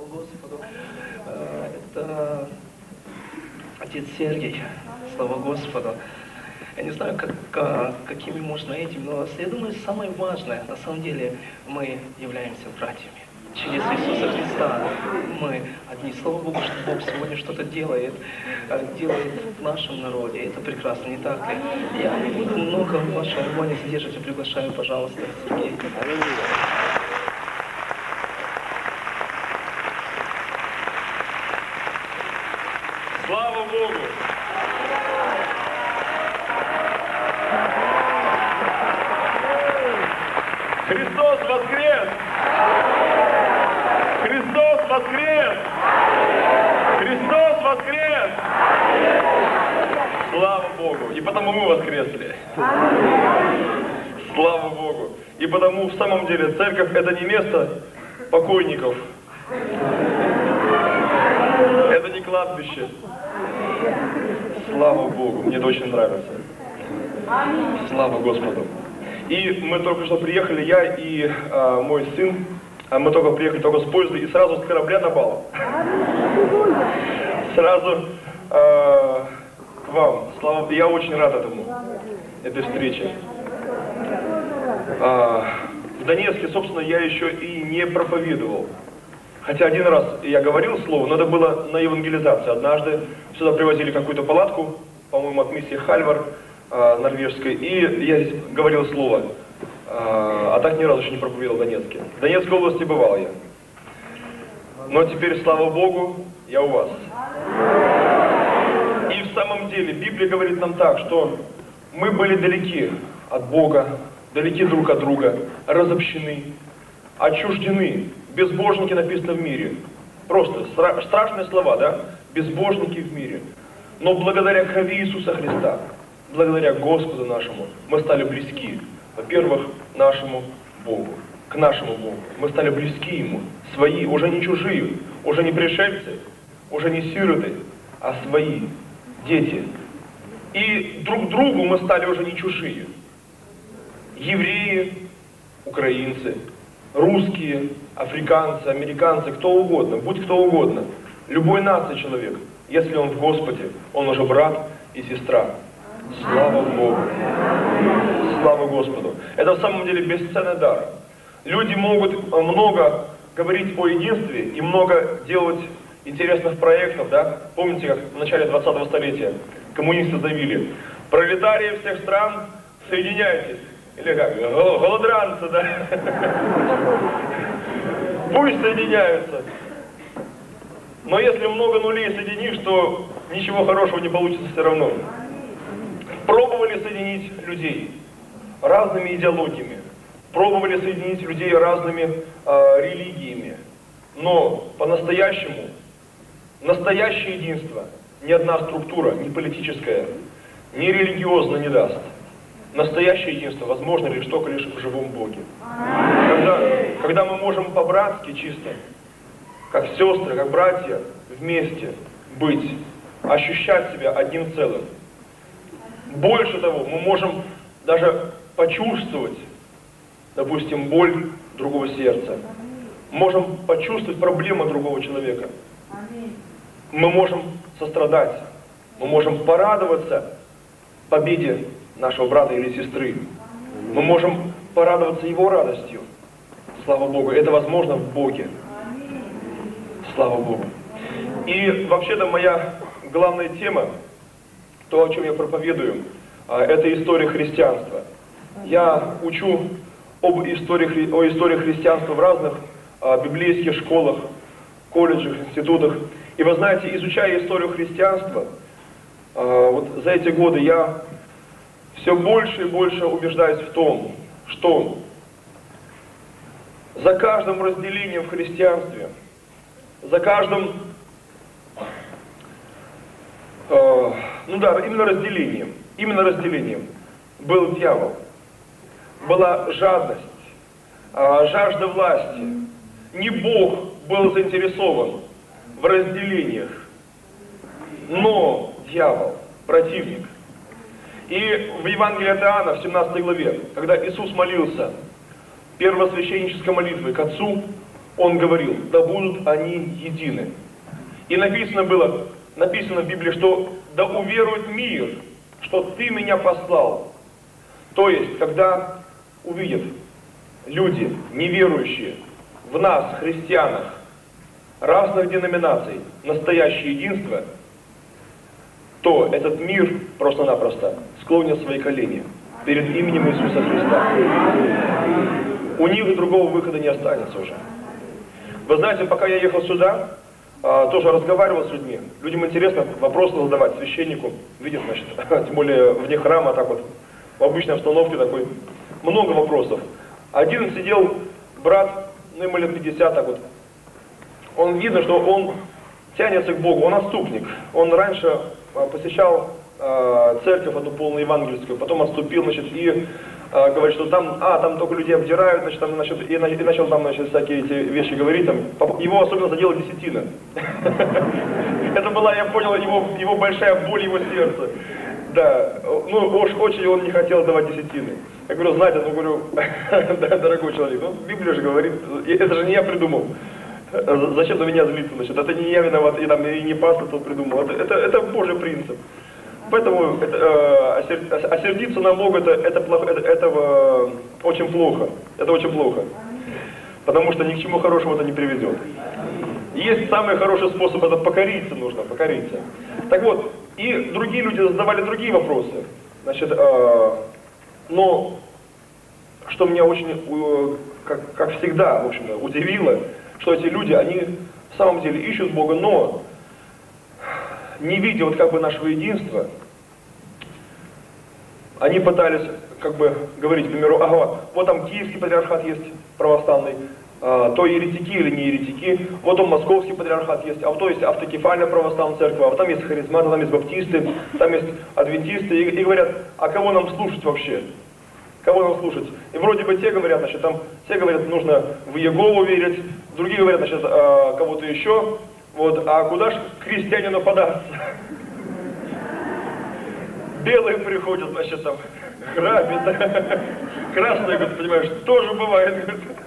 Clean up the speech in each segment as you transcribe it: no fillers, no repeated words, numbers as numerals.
Господу. Это отец Сергей, слава Господу. Я не знаю, какими можно этим, но я думаю, самое важное, на самом деле, мы являемся братьями. Через Иисуса Христа мы одни. Слава Богу, что Бог сегодня что-то делает в нашем народе. Это прекрасно, не так ли? Я не буду много вашего внимания задерживать, я приглашаю, пожалуйста, Сергей. Слава Богу! Христос воскрес! Христос воскрес! Христос воскрес! Слава Богу! И потому мы воскресли. Слава Богу! И потому в самом деле церковь — это не место покойников. Это не кладбище. Слава Богу! Мне это очень нравится. Слава Господу! И мы только что приехали, я и мой сын, мы только приехали только с поезда и сразу с корабля на бал. Сразу к вам. Слава, я очень рад этой встрече. В Донецке, собственно, я еще и не проповедовал. Хотя один раз я говорил слово, но это было на евангелизации. Однажды сюда привозили какую-то палатку, по-моему, от миссии Хальвар норвежской, и я здесь говорил слово. А так ни разу еще не проповедовал в Донецке. В Донецкой области бывал я. Но теперь, слава Богу, я у вас. И в самом деле, Библия говорит нам так, что мы были далеки от Бога, далеки друг от друга, разобщены, отчуждены. Безбожники написано в мире. Просто страшные слова, да? Безбожники в мире. Но благодаря крови Иисуса Христа, благодаря Господу нашему, мы стали близки. Во-первых, нашему Богу, к нашему Богу. Мы стали близки Ему, свои, уже не чужие, уже не пришельцы, уже не сироты, а свои, дети. И друг другу мы стали уже не чужие. Евреи, украинцы, русские, африканцы, американцы, кто угодно, будь кто угодно, любой нации человек, если он в Господе, он уже брат и сестра. Слава Богу! Слава Господу! Это в самом деле бесценный дар. Люди могут много говорить о единстве и много делать интересных проектов, да? Помните, как в начале 20-го столетия коммунисты заявили: пролетарии всех стран, соединяйтесь. Или как? Голодранцы, да? Пусть соединяются. Но если много нулей соединишь, то ничего хорошего не получится все равно. Пробовали соединить людей разными идеологиями, пробовали соединить людей разными религиями, но по-настоящему, настоящее единство ни одна структура, ни политическая, ни религиозная не даст. Настоящее единство возможно лишь только лишь в живом Боге. Когда мы можем по-братски чисто, как сестры, как братья, вместе быть, ощущать себя одним целым. Больше того, мы можем даже почувствовать, допустим, боль другого сердца. Можем почувствовать проблемы другого человека. Мы можем сострадать. Мы можем порадоваться победе нашего брата или сестры. Мы можем порадоваться его радостью. Слава Богу, это возможно в Боге. Слава Богу. И вообще-то моя главная тема, то, о чем я проповедую, это история христианства. Я учу о истории христианства в разных библейских школах, колледжах, институтах. И вы знаете, изучая историю христианства, вот за эти годы я все больше и больше убеждаюсь в том, что за каждым разделением в христианстве, за каждым, именно разделением был дьявол, была жадность, жажда власти. Не Бог был заинтересован в разделениях, но дьявол, противник. И в Евангелии от Иоанна, в 17 главе, когда Иисус молился первосвященнической молитвой к Отцу, Он говорил, да будут они едины. И написано в Библии, что да уверует мир, что Ты меня послал. То есть, когда увидят люди, неверующие, в нас, христианах, разных деноминаций, настоящее единство, то этот мир просто-напросто склонит свои колени перед именем Иисуса Христа. У них другого выхода не останется уже. Вы знаете, пока я ехал сюда, тоже разговаривал с людьми. Людям интересно вопросы задавать священнику. Видят, значит, тем более вне храма, так вот, в обычной обстановке такой, много вопросов. Один сидел, брат, ну ему лет 50, так вот. Он видно, что он тянется к Богу, он отступник. Он раньше посещал церковь одну полную евангельскую, потом отступил, значит, и говорит, что там только людей обдирают, значит, там, значит, и начал там, значит, всякие эти вещи говорить, там, его особенно задела десятина. Это была, я понял, его большая боль, его сердца. Да, ну, уж очень он не хотел давать десятины. Я говорю, знаете, ну, говорю, да, дорогой человек, ну, Библия же говорит, это же не я придумал. Зачем на меня злиться, значит, это не я виноват, и не пастор тут придумал, это Божий принцип. Поэтому осердиться на Бога, это очень плохо, это очень плохо, потому что ни к чему хорошему это не приведет. Есть самый хороший способ, это покориться нужно, покориться. Так вот, и другие люди задавали другие вопросы, значит, но что меня очень, как всегда, в общем-то, удивило, что эти люди, они в самом деле ищут Бога, но не видя вот как бы нашего единства, они пытались как бы говорить, к примеру, ага, вот там Киевский патриархат есть православный, то еретики или не еретики, вот там Московский патриархат есть, а вот то есть автокефальная православная церковь, а вот там есть харизматы, там есть баптисты, там есть адвентисты, и говорят, а кого нам слушать вообще? Кого нам слушать? И вроде бы те говорят, значит, там, те говорят, нужно в Иегову верить, другие говорят, значит, кого-то еще, вот, а куда ж крестьянину податься? Белые приходят, значит, там, грабят, красные, говорят, понимаешь, тоже бывает,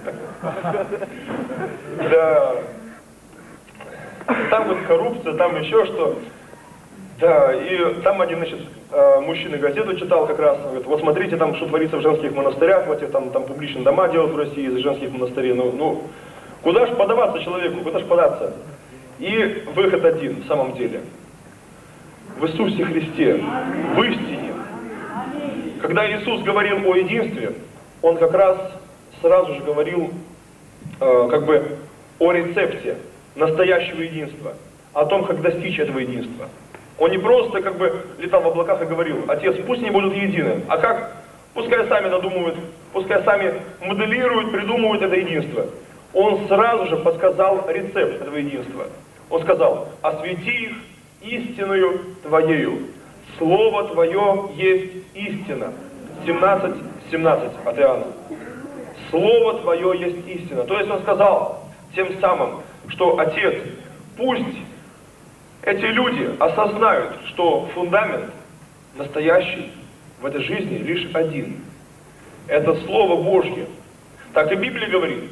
да. Там вот коррупция, там еще что. Да, и там один, значит, мужчина газету читал как раз, говорит, вот смотрите, там, что творится в женских монастырях, вот там публичные дома делают в России из женских монастырей, ну, куда ж подаваться человеку, куда ж податься? И выход один, в самом деле, в Иисусе Христе, в истине. Когда Иисус говорил о единстве, Он как раз сразу же говорил, как бы, о рецепте настоящего единства, о том, как достичь этого единства. Он не просто как бы летал в облаках и говорил, Отец, пусть они будут едины, а как? Пускай сами надумывают, пускай сами моделируют, придумывают это единство. Он сразу же подсказал рецепт этого единства. Он сказал, освети их истиною Твоею. Слово Твое есть истина. 17:17 от Иоанна. Слово Твое есть истина. То есть он сказал тем самым, что Отец, пусть эти люди осознают, что фундамент настоящий в этой жизни лишь один. Это Слово Божье. Так и Библия говорит,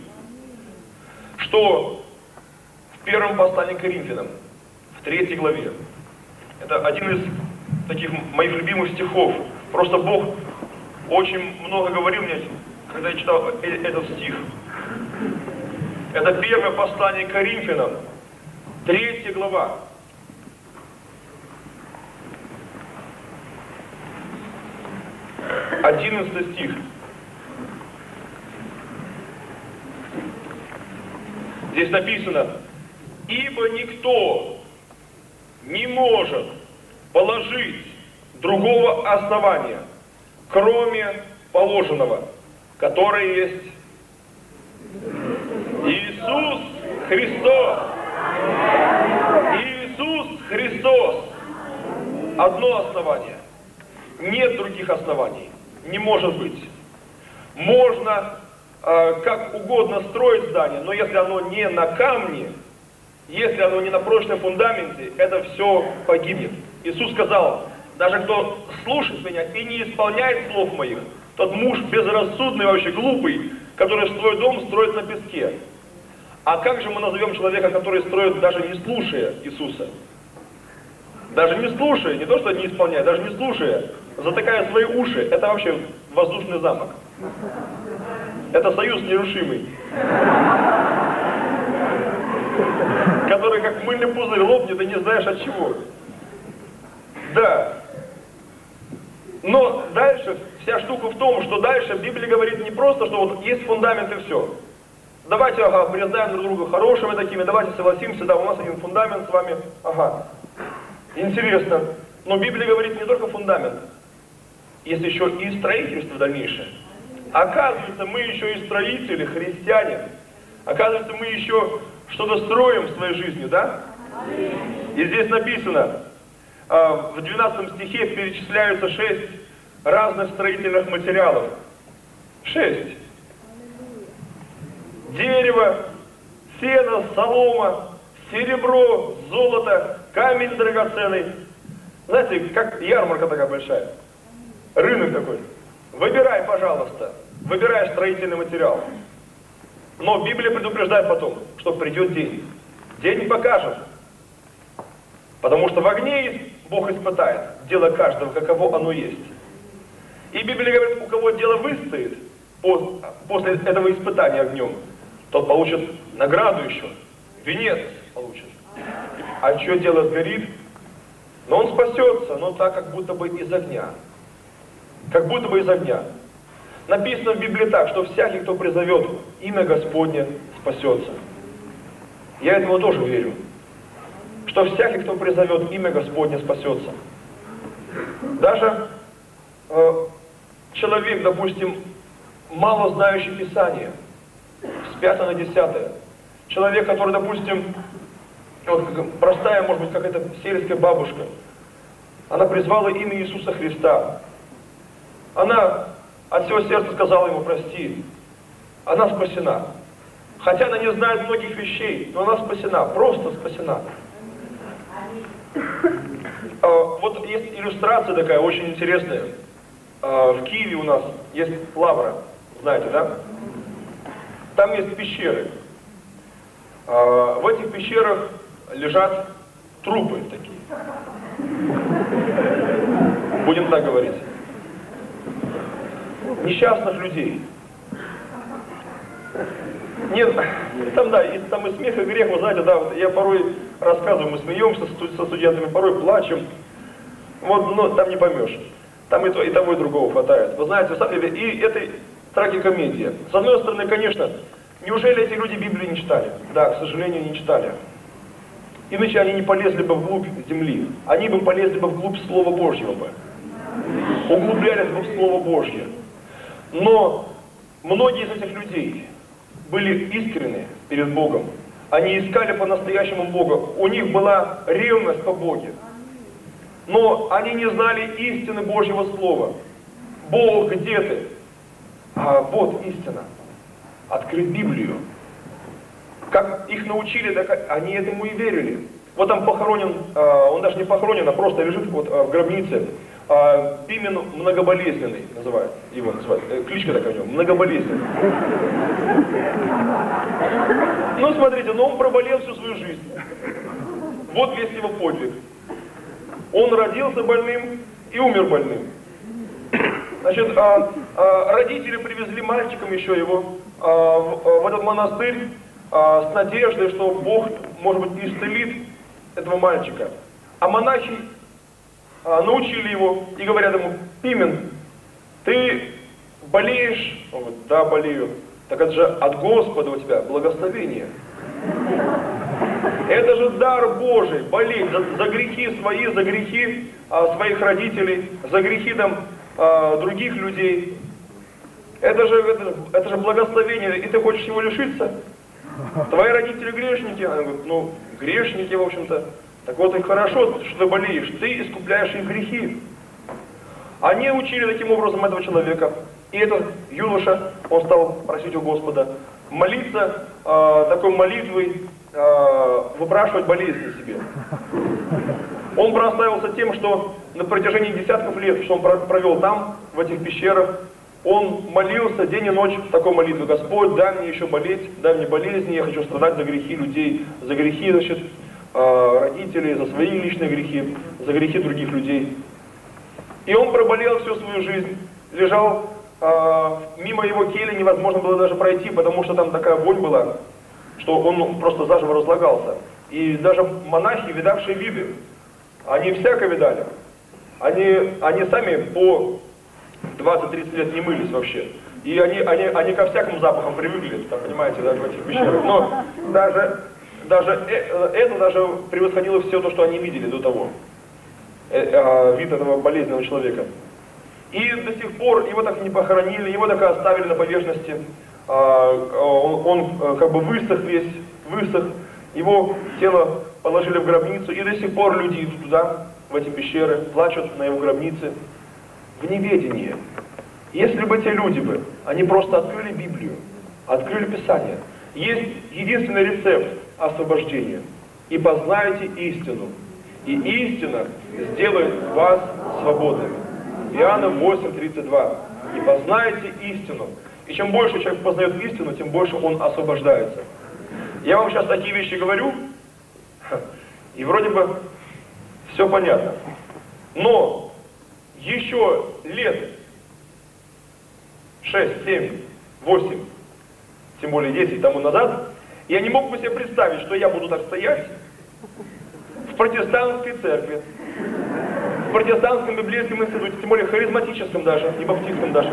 что в первом послании к Коринфянам, в 3 главе, это один из таких моих любимых стихов. Просто Бог очень много говорил мне, когда я читал этот стих. Это первое послание к Коринфянам, 3 глава. 11 стих. Здесь написано, ибо никто не может положить другого основания, кроме положенного, которое есть Иисус Христос. Иисус Христос. Одно основание. Нет других оснований. Не может быть. Можно как угодно строить здание, но если оно не на камне, если оно не на прочном фундаменте, это все погибнет. Иисус сказал, даже кто слушает меня и не исполняет слов моих, тот муж безрассудный, вообще глупый, который свой дом строит на песке. А как же мы назовем человека, который строит, даже не слушая Иисуса? Даже не слушая, не то что не исполняя, даже не слушая, затыкая свои уши, это вообще воздушный замок. Это союз нерушимый, который как мыльный пузырь лопнет и не знаешь от чего. Да. Но дальше, вся штука в том, что дальше Библия говорит не просто, что вот есть фундамент и все. Давайте, признаем друг друга хорошими такими, давайте согласимся, да, у нас один фундамент с вами, Интересно. Но Библия говорит не только фундамент, есть еще и строительство дальнейшее. Оказывается, мы еще и строители, христиане. Оказывается, мы еще что-то строим в своей жизни, да? И здесь написано, в 12 стихе перечисляются 6 разных строительных материалов. 6. Дерево, сено, солома, серебро, золото, камень драгоценный. Знаете, как ярмарка такая большая. Рынок такой. Выбирай, пожалуйста. Выбирай строительный материал. Но Библия предупреждает потом, что придет день. День покажет. Потому что в огне Бог испытает дело каждого, каково оно есть. И Библия говорит, у кого дело выстоит после этого испытания огнем, тот получит награду еще, венец получит. А что дело сгорит? Но он спасется, но так, как будто бы из огня. Как будто бы из огня. Написано в Библии так, что всякий, кто призовет имя Господне, спасется. Я этому тоже верю. Что всякий, кто призовет имя Господне, спасется. Даже человек, допустим, мало знающий Писание, с 5 на 10. Человек, который, допустим, вот простая, может быть, какая-то сельская бабушка, она призвала имя Иисуса Христа. Она от всего сердца сказала ему прости. Она спасена. Хотя она не знает многих вещей, но она спасена, просто спасена. Вот есть иллюстрация такая очень интересная. В Киеве у нас есть лавра, знаете, да? Там есть пещеры. В этих пещерах лежат трупы такие. Будем так говорить. Несчастных людей. Нет, там и смех, и грех, вы знаете, да, вот я порой рассказываю, мы смеемся со студентами, порой плачем. Вот, но там не поймешь. Там и того, и другого хватает. Вы знаете, и это трагикомедия. С одной стороны, конечно, неужели эти люди Библию не читали? Да, к сожалению, не читали. Иначе они не полезли бы вглубь земли. Они бы полезли бы вглубь Слова Божьего бы. Углублялись бы в Слово Божье. Но многие из этих людей были искренни перед Богом. Они искали по-настоящему Бога. У них была ревность по Боге. Но они не знали истины Божьего Слова. Бог, где ты? А вот истина. Открыть Библию. Как их научили, так они этому и верили. Вот там похоронен, он даже не похоронен, а просто лежит вот в гробнице. Пимен многоболезненный называют, его называют, кличка такая у него, многоболезненный. Ну смотрите, но он проболел всю свою жизнь. Вот весь его подвиг. Он родился больным и умер больным. Значит, родители привезли мальчиком еще его в этот монастырь с надеждой, что Бог, может быть, исцелит этого мальчика. А монахи научили его и говорят ему: Пимен, ты болеешь? Он говорит: да, болею. Так это же от Господа у тебя благословение. Это же дар Божий, болеть за грехи свои, за грехи своих родителей, за грехи там других людей. Это же благословение, и ты хочешь его лишиться? Твои родители грешники? Она говорит: ну, грешники, в общем-то. Так вот и хорошо, что ты болеешь, ты искупляешь их грехи. Они учили таким образом этого человека. И этот юноша, он стал просить у Господа молиться такой молитвой, выпрашивать болезни себе. Он прославился тем, что на протяжении десятков лет, что он провел там, в этих пещерах, Он молился день и ночь в такой молитве: Господь, дай мне еще болеть, дай мне болезни, я хочу страдать за грехи людей, за грехи, значит, родителей, за свои личные грехи, за грехи других людей. И он проболел всю свою жизнь, лежал, мимо его кельи невозможно было даже пройти, потому что там такая вонь была, что он просто заживо разлагался. И даже монахи, видавшие виды, они всяко видали. Они сами по 20-30 лет не мылись вообще. И они ко всяким запахам привыкли, там, понимаете, даже в этих пещерах. Но даже это превосходило все то, что они видели до того. Вид этого болезненного человека. И до сих пор его так не похоронили, его так и оставили на поверхности. Он как бы высох весь, его тело положили в гробницу, и до сих пор люди идут туда, в эти пещеры, плачут на его гробнице в неведении. Если бы те люди они просто открыли Библию, открыли Писание, есть единственный рецепт освобождения: и познаете истину, и истина сделает вас свободными. Иоанна 8:32. И познаете истину. И чем больше человек познает истину, тем больше он освобождается. Я вам сейчас такие вещи говорю, и вроде бы все понятно. Но еще лет 6, 7, 8, тем более 10 тому назад, я не мог бы себе представить, что я буду так стоять в протестантской церкви, в протестантском библейском институте, тем более харизматическом даже, не баптистском даже.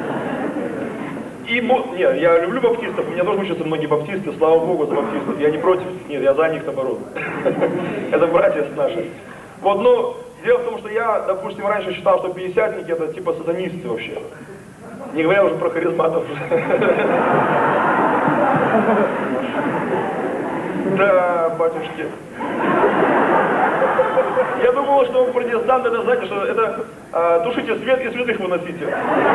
Нет, я люблю баптистов, у меня тоже учатся многие баптисты, слава Богу за баптистов, я не против, нет, я за них наоборот. Это братья наши. Вот, но дело в том, что я, допустим, раньше считал, что пятидесятники это типа сатанисты вообще. Не говоря уже про харизматов. Да, батюшки. Я думал, что протестант это, знаете, что это тушите свет и святых выносите.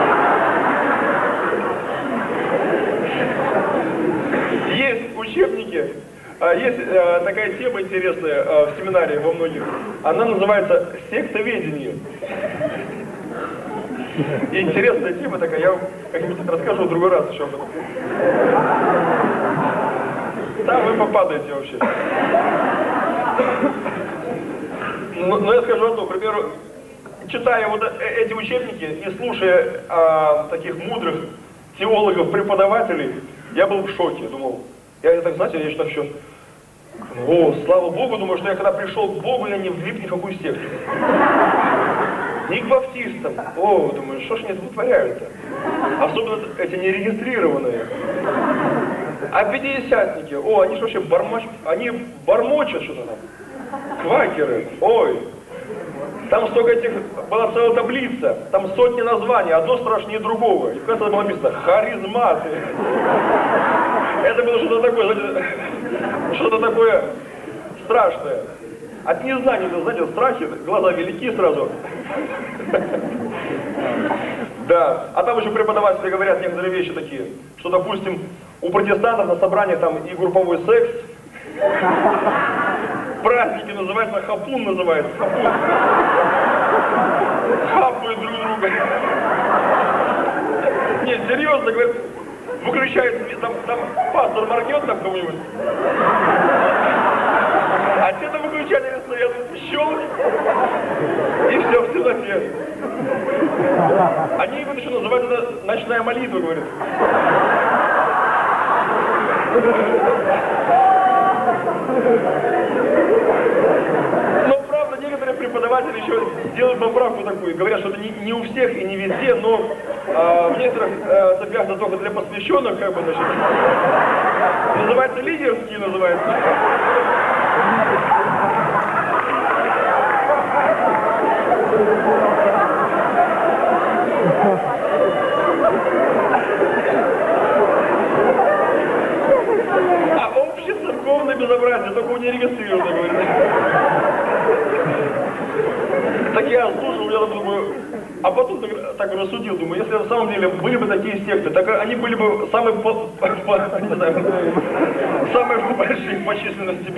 Есть учебники, есть такая тема интересная в семинаре во многих. Она называется «Сектоведение». И интересная тема такая, я вам как-нибудь расскажу в другой раз еще об этом. Там вы попадаете вообще. Но я скажу одно, к примеру, читая вот эти учебники и слушая таких мудрых теологов, преподавателей, я был в шоке, думал, я так, знаете, я так еще, слава Богу, думаю, что я когда пришел к Богу, я не влип ни в какую секту. Ни к баптистам. Думаю, что ж они тут вытворяют-то? Особенно эти нерегистрированные. А пятидесятники, они что вообще бормочут что-то там. Квакеры, там столько этих, была целая таблица, там сотни названий, одно страшнее другого. И в конце было написано «Харизматы». Это было что-то такое, знаете, что-то такое страшное. От незнания, знаете, страхи, глаза велики сразу. Да, а там еще преподаватели говорят некоторые вещи такие, что, допустим, у протестантов на собраниях там и групповой секс, праздники называются, хапун называется, хапун. Хапают друг друга. Нет, серьезно, говорят, выключает, там пастор моргнет там кому-нибудь. А те на выключателе стоят, щелк, и все в темноте. Они его еще называют это ночная молитва, говорят. Но правда, некоторые преподаватели еще делают поправку такую, говорят, что это не у всех и не везде, но в некоторых церквях это только для посвященных, как бы, значит, называется лидерские, называется. А общецерковное безобразие только у нерегистрированных, говорит. Так я слушал, я думаю, а потом так рассудил, думаю, если на самом деле были бы такие секты, так они были бы самые, не знаю, самые большие по численности.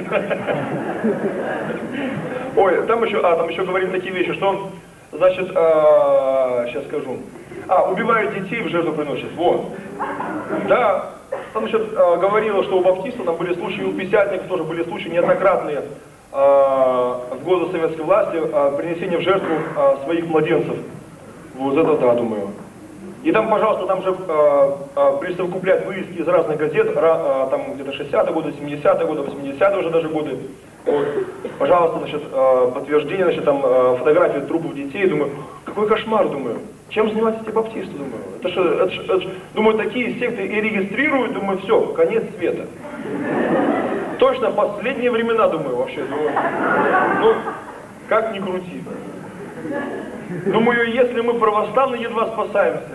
Ой, там еще говорим такие вещи, что, значит, сейчас скажу, убивают детей, в жертву приносят. Вот. Да, там, значит, говорила, что у баптистов там были случаи, у пятидесятников тоже были случаи неоднократные в годы советской власти принесения в жертву своих младенцев. Вот это да, думаю. И там, пожалуйста, там же присовокупляют вырезки из разных газет, там где-то 60-е годы, 70-е годы, 80-е уже даже годы. Вот. Пожалуйста, значит, подтверждение, значит, там фотографии трупов детей. Думаю, какой кошмар, думаю. Чем занимаются эти баптисты, думаю. Это ж, думаю, такие секты и регистрируют, думаю, все, конец света. Точно последние времена, думаю, вообще. Думаю, ну, как ни крути. Думаю, если мы православные, едва спасаемся.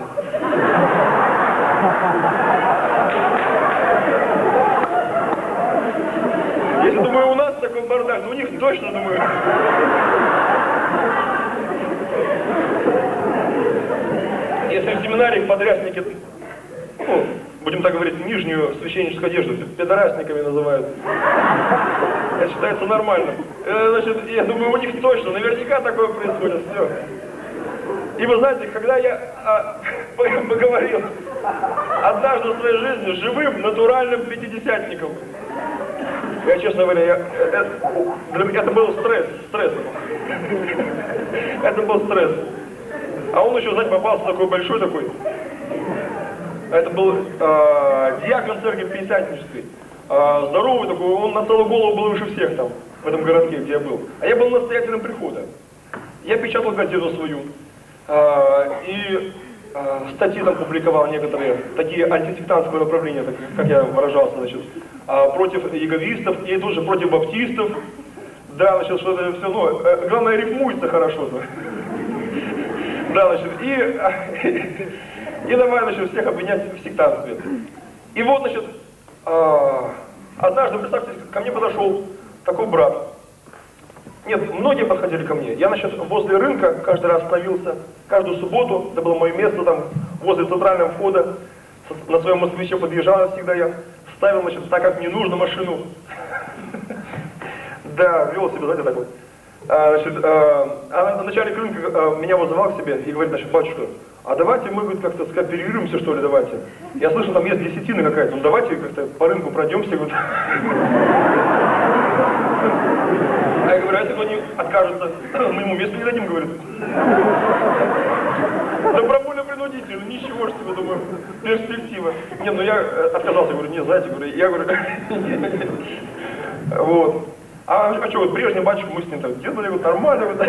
Если, думаю, у нас такой бардак, то у них точно, думаю. Если в семинариях подрясники, ну, будем так говорить, нижнюю священническую одежду педорасниками называют, это считается нормально. Значит, я думаю, у них точно, наверняка такое происходит, все. И вы знаете, когда я поговорил однажды в своей жизни живым, натуральным пятидесятником, я, честно говоря, это был стресс. Это был стресс. А он еще, знаете, попался такой большой такой. Это был диакон церкви Пятидесятнической. Здоровый такой, он на целую голову был выше всех там, в этом городке, где я был. А я был настоятелем прихода. Я печатал газету свою. И статьи там публиковал некоторые, такие антисектантского направления, как я выражался, значит, против яговистов и тоже против баптистов. Да, значит, что это все, ну, главное, рифмуется хорошо. Да, значит, и давай, значит, всех обвинять в сектантстве. И вот, значит, однажды, представьте, ко мне подошел такой брат. Нет, многие подходили ко мне. Я, значит, возле рынка каждый раз становился, каждую субботу, это было мое место там, возле центрального входа, на своем москвиче подъезжал всегда я, ставил, значит, так как мне нужно машину. Да, вел себя, знаете, так вот. Значит, на начале рынка меня вызывал к себе и говорит, значит, батюшка, а давайте мы, говорит, как-то скооперируемся, что ли, давайте. Я слышал, там есть десятина какая-то, ну давайте как-то по рынку пройдемся, говорит. А я говорю, а если они откажутся, мы ему место не дадим, говорит. Добровольно принудительно, ничего ж себе, думаю, перспектива. Не, ну я отказался, говорю, не, знаете, говорю, я говорю, вот. А что, вот прежний батюшка, мы с ним так делали, вот нормально, вот.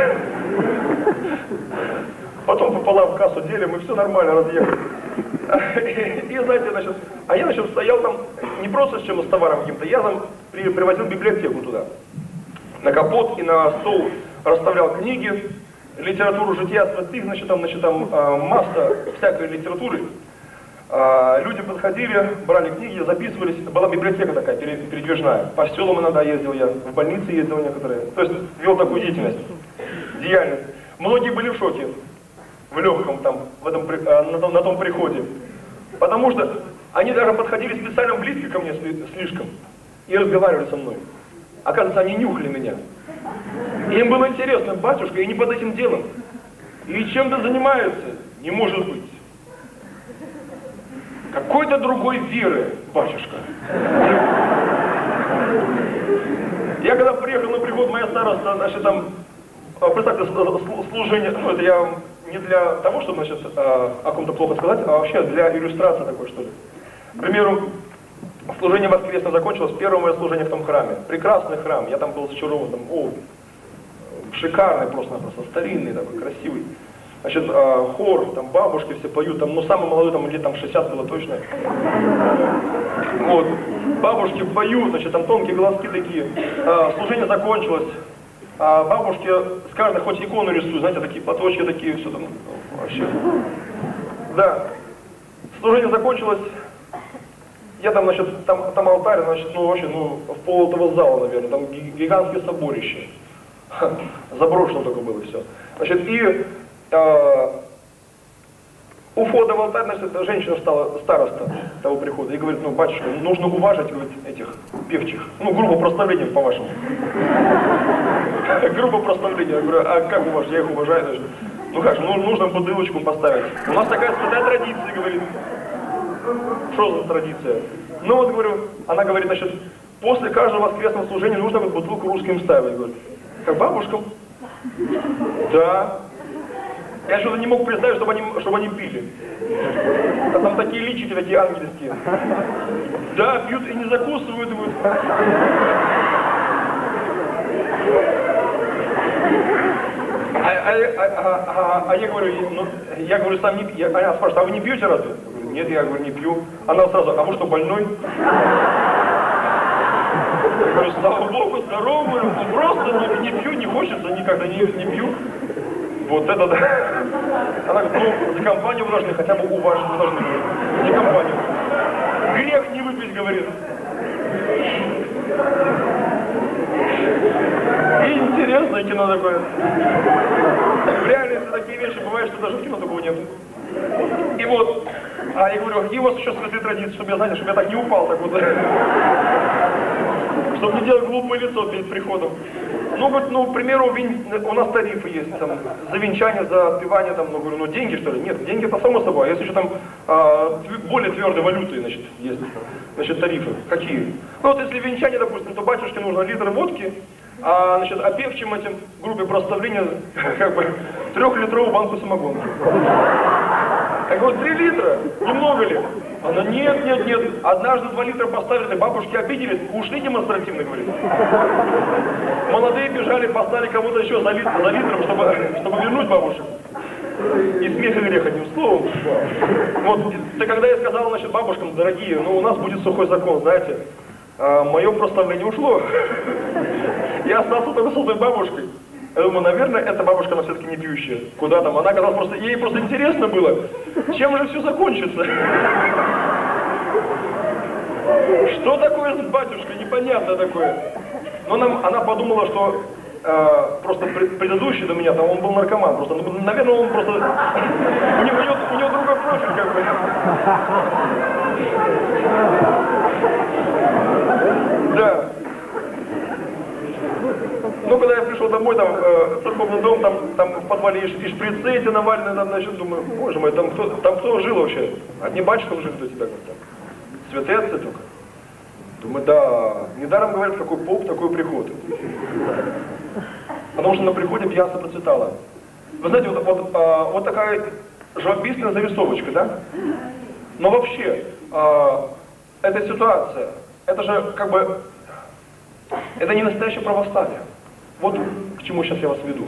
Потом пополам в кассу делим, и все нормально, разъехали. И знаете, значит, а я, значит, стоял там не просто с чем-то, с товаром каким-то, я там привозил библиотеку туда. На капот и на стол расставлял книги, литературу жития святых, значит, там масса всякой литературы. Люди подходили, брали книги, записывались. Была библиотека такая, передвижная. По селам иногда ездил я, в больницы ездил некоторые. То есть вел такую деятельность, деятельность. Многие были в шоке, в легком там, на том приходе. Потому что они даже подходили специально близко ко мне слишком и разговаривали со мной. Оказывается, они нюхали меня. И им было интересно, батюшка, и не под этим делом. И чем-то занимаются, не может быть. Какой-то другой веры, батюшка. Я когда приехал на приход, моя староста, значит, там, представьте, служение, ну, это я не для того, чтобы, значит, о ком-то плохо сказать, а вообще для иллюстрации такой, что ли. К примеру, служение воскресное закончилось, первое мое служение в том храме. Прекрасный храм, я там был зачарован, там, шикарный просто-напросто, старинный такой, красивый. Значит, хор, там бабушки все поют, там, ну, самый молодой, там, лет там 60 было точно. Вот, бабушки поют, значит, там тонкие голоски такие. Служение закончилось. Бабушки с каждой хоть икону рисуют, знаете, такие платочки такие, все там, вообще. Да. Служение закончилось. Я там, значит, там алтарь, значит, ну, вообще, ну, в пол этого зала, наверное, там гигантское соборище. Заброшено только было все. Значит, и у входа в алтарь, значит, женщина встала, староста того прихода, и говорит, ну, батюшка, нужно уважать, говорит, этих певчих. Ну, грубо прославление, по-вашему. Грубо прославление. Я говорю, а как уважать? Я их уважаю, значит. Ну как же, нужно бутылочку поставить. У нас такая святая традиция, говорит. Что за традиция? Ну вот, говорю, она говорит, значит, после каждого воскресного служения нужно вот бутылку русским ставить. Говорит, как бабушкам? Да. Я что-то не мог представить, чтобы они пили. А там такие личики, такие ангельские. Да, пьют и не закусывают. А я говорю, сам не пью. Она спрашивает, а вы не пьете разве? Я говорю, нет, я говорю, не пью. Она сразу, а вы что, больной? Я говорю, слава Богу, здоровый, просто не пью, не хочется, никогда не пью. Вот это да. Она говорит, ну, за компанию вы должны, хотя бы уважить, вы должны, не компанию. Грех не выпить, говорит. И интересное кино такое. В реальности такие вещи бывают, что даже в кино такого нет. И вот, я говорю, какие у вас еще святые традиции, чтобы я, знаете, чтобы я так не упал, так вот. Чтобы не делать глупое лицо перед приходом. Ну, к примеру, у нас тарифы есть, там, за венчание, за отпевание, там, ну, говорю, ну, деньги, что ли? Нет, деньги это само собой, а если еще там более твердой валюты, значит, есть, значит, тарифы. Какие? Ну, вот если венчание, допустим, то батюшке нужно литр водки, значит, певчим этим группе прославления, как бы, 3-литровую банку самогона. Я говорю, 3 литра? Немного ли? Она, нет. Однажды 2 литра поставили, бабушки обиделись, ушли демонстративно, говорит. Молодые бежали, послали кому-то еще за литром, чтобы вернуть бабушек. И смех и грех, одним словом. Вот, когда я сказал, значит, бабушкам, дорогие, ну у нас будет сухой закон, знаете, мое прославление ушло. Я остался только с одной бабушкой. Я думаю, наверное, эта бабушка, она все-таки не пьющая. Куда там? Она оказалась просто... Ей просто интересно было, чем же все закончится. Что такое с батюшкой? Непонятно такое. Но она подумала, что просто предыдущий до меня, там он был наркоман. Просто, наверное, он просто... У него другой профиль, как бы. Да. Ну, когда я пришел домой, там, в церковный дом, там в подвале и шприцы эти навалены, там, значит, думаю, боже мой, там кто жил вообще? Одни батюшкам жили, кто тебя говорит, там. Святые отцы только. Думаю, да, недаром говорят, какой поп, такой приход. Потому что на приходе пьянство процветало. Вы знаете, вот такая живописная зарисовочка, да? Но вообще, эта ситуация, это же как бы, это не настоящее православие. Вот к чему сейчас я вас веду.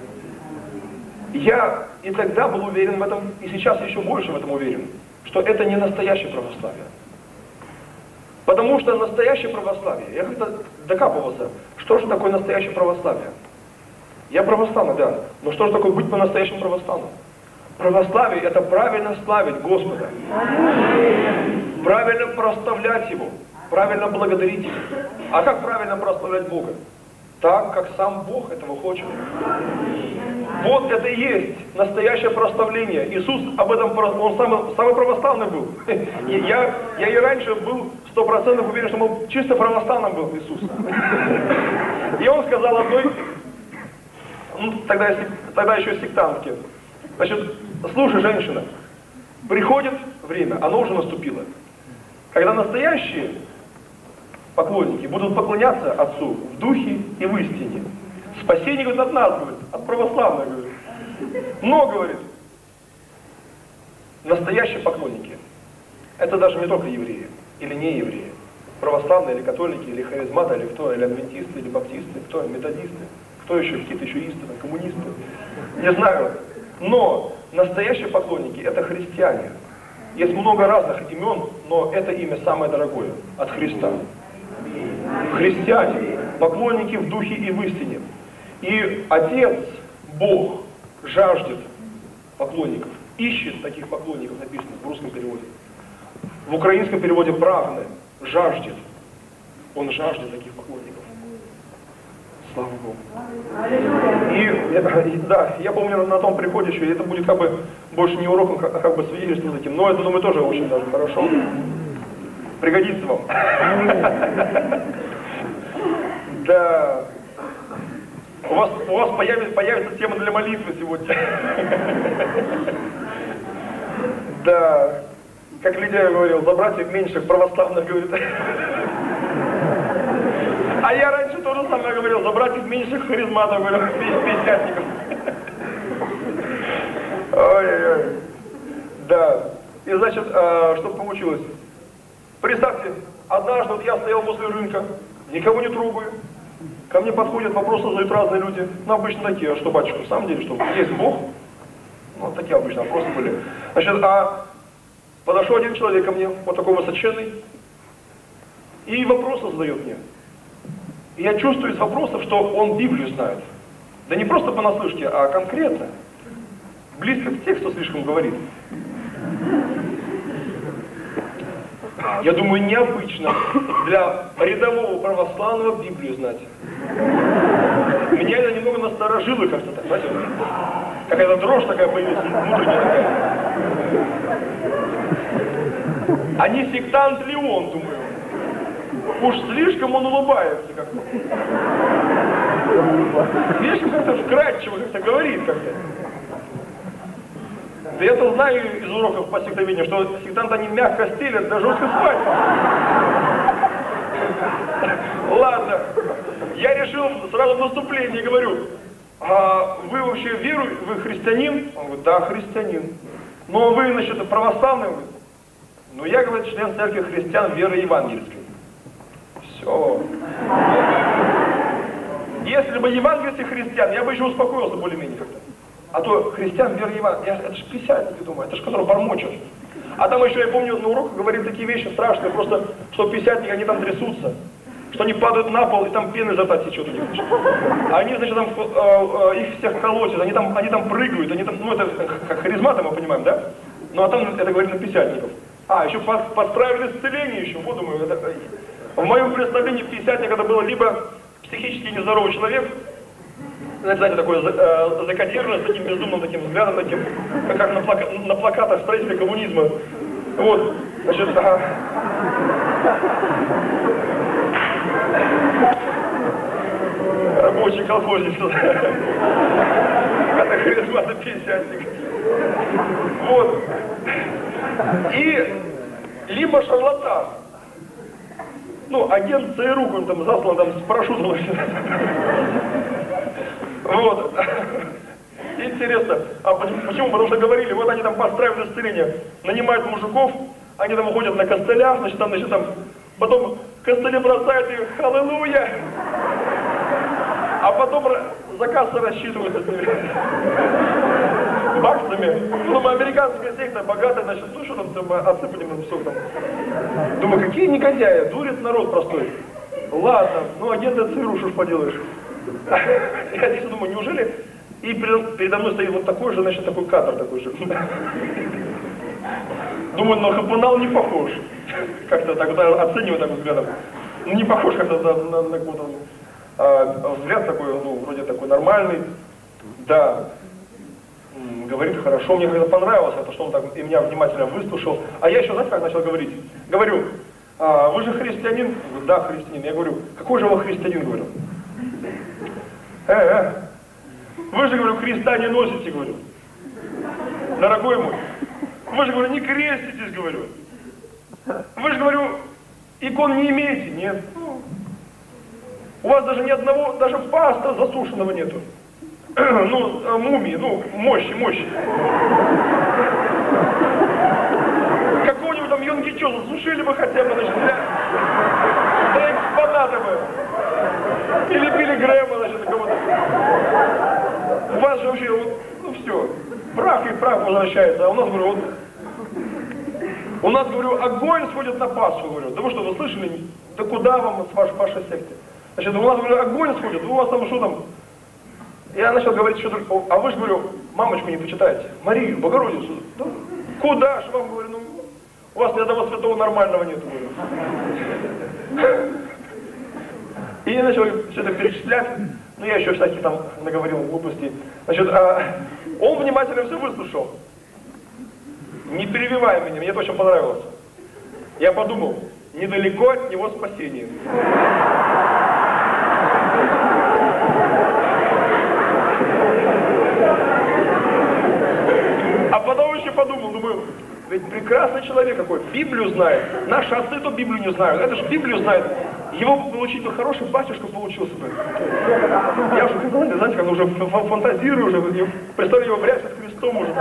Я и тогда был уверен в этом, и сейчас еще больше в этом уверен, что это не настоящее православие. Потому что настоящее православие, я как-то докапывался, что же такое настоящее православие? Я православный, да, но что же такое быть по-настоящему православным? Православие – это правильно славить Господа, правильно прославлять Его, правильно благодарить Его. А как правильно прославлять Бога? Так, как сам Бог этого хочет. Вот это и есть настоящее прославление. Иисус об этом, он самый православный был. Я и раньше был 100% уверен, что он чисто православным был Иисус. И он сказал одной, ну, тогда еще сектантке, значит, слушай, женщина, приходит время, оно уже наступило, когда настоящие поклонники будут поклоняться Отцу в духе и в истине. Спасение, говорит, от нас, говорит, от православных, говорит. Но, говорит, настоящие поклонники, это даже не только евреи или не евреи, православные или католики, или харизматы, или кто, или адвентисты, или баптисты, кто, методисты, кто еще, какие-то еще истины, коммунисты, не знаю. Но настоящие поклонники – это христиане. Есть много разных имен, но это имя самое дорогое от Христа. Христиане, поклонники в духе и в истине. И Отец, Бог, жаждет поклонников, ищет таких поклонников, написано в русском переводе. В украинском переводе «правны», жаждет. Он жаждет таких поклонников. Слава Богу. И да, я помню на том приходе еще, это будет как бы больше не уроком, а как бы свидетельством таким, но это, думаю, тоже очень даже хорошо. Пригодится вам. Да. У вас появится тема для молитвы сегодня. Да, как Лидия говорил, за братьев меньших православных, говорит. А я раньше тоже самое говорил, за братьев меньших харизматов, говорю, пятидесятников. Ой-ой-ой. Да. И значит, что получилось? Представьте, однажды вот я стоял возле рынка, никого не трогаю. Ко мне подходят, вопросы задают разные люди. Ну, обычно такие, а что, батюшка, в самом деле, что есть Бог? Ну, такие обычно вопросы были. Значит, подошел один человек ко мне, вот такой высоченный, и вопросы задает мне. И я чувствую из вопросов, что он Библию знает. Да не просто понаслышке, а конкретно. Близко к тексту слишком говорит. Я думаю, необычно для рядового православного Библию знать. Меня это немного насторожило как-то так, знаете, какая-то дрожь такая появилась, внутренняя такая. А не сектант ли он, думаю? Уж слишком он улыбается как-то. Слишком как-то вкратчиво как-то говорит как-то. Да я-то знаю из уроков по сектоведению, что сектанты они мягко стелят, да жестко спать. Ладно, я решил сразу в наступлении, говорю, а вы вообще веруете, вы христианин? Он говорит, да, христианин. Но вы, значит, православный? Он говорит, ну я, говорит, член церкви христиан веры евангельской. Все. Если бы евангельских христиан, я бы еще успокоился более-менее как-то. А то христиан веры евангельской, это же писятники, думаю, это же который бормочет. А там еще, я помню, на уроках говорили такие вещи страшные, просто, что писятники, они там трясутся, что они падают на пол, и там пена изо рта течет у них. Они, значит, там, их всех колотят, они там прыгают, они там, ну это как харизматы мы понимаем, да? Ну а там это говорили на писятников. А, еще подстраивали исцеление еще, вот думаю, это... В моем представлении писятник это было либо психически нездоровый человек, знаете, такой закодированный, с таким безумным таким взглядом, таким, как на плакатах строителей коммунизма. Вот, значит, рабочий колхозник, это харизматный пятидесятник. Вот. И либо шарлатан. Ну, агент ЦРУ, он там заслан там с парашютом. Вот. Интересно. А почему? Потому что говорили, вот они там подстраивают исцеление, нанимают мужиков, они там уходят на костылях, значит, там, потом костыли бросают и аллилуйя. А потом за кассой рассчитываются с ними. Баксами. Ну, американская секта богатая, значит, ну что там отсыпали на все там. Думаю, какие негодяи, дурит народ простой. Ладно, ну агенты ЦРУ, что ж поделаешь. Я здесь думаю, неужели... И передо мной стоит вот такой же, значит, такой кадр такой же. Думаю, на Хапунал не похож. Как-то так вот оцениваю так взглядом. Ну, не похож как-то на какой-то взгляд такой, ну, вроде такой нормальный. Да. Говорит хорошо, мне когда понравилось, это что он так и меня внимательно выслушал. А я еще, знаете, как начал говорить? Говорю, вы же христианин? Говорю, да, христианин. Я говорю, какой же вы христианин, говорю? Вы же, говорю, креста не носите, говорю. Дорогой мой, вы же, говорю, не креститесь, говорю. Вы же, говорю, икон не имеете, нет. У вас даже ни одного, даже паста засушенного нету. Ну, мумии, ну, мощи. Какого-нибудь там Йонгичо засушили бы хотя бы, значит, для экспоната бы. Или Билли Грэма, значит, кого-то. У вас же вообще, вот, ну все, прах и прах возвращается, а у нас, говорю, вот, у нас, говорю, огонь сходит на Пасху, говорю. Да вы что, вы слышали? Да куда вам с вашей секты? Значит, у нас, говорю, огонь сходит, у вас там что там? Я начал говорить, что а вы же, говорю, мамочку не почитаете, Марию, Богородицу. Да? Куда же вам, говорю, ну, у вас ни одного святого нормального нет, говорю. И я начал все это перечислять, ну я еще всякие там наговорил глупостей. Значит, он внимательно все выслушал, не перебивая меня, мне это очень понравилось. Я подумал, недалеко от него спасение. ведь прекрасный человек какой, Библию знает. Наши отцы то Библию не знают, это же Библию знает. Его бы получить, бы хороший батюшка получился бы. Я уже, знаете, как уже фантазирую, уже представляю его в рясе с крестом уже.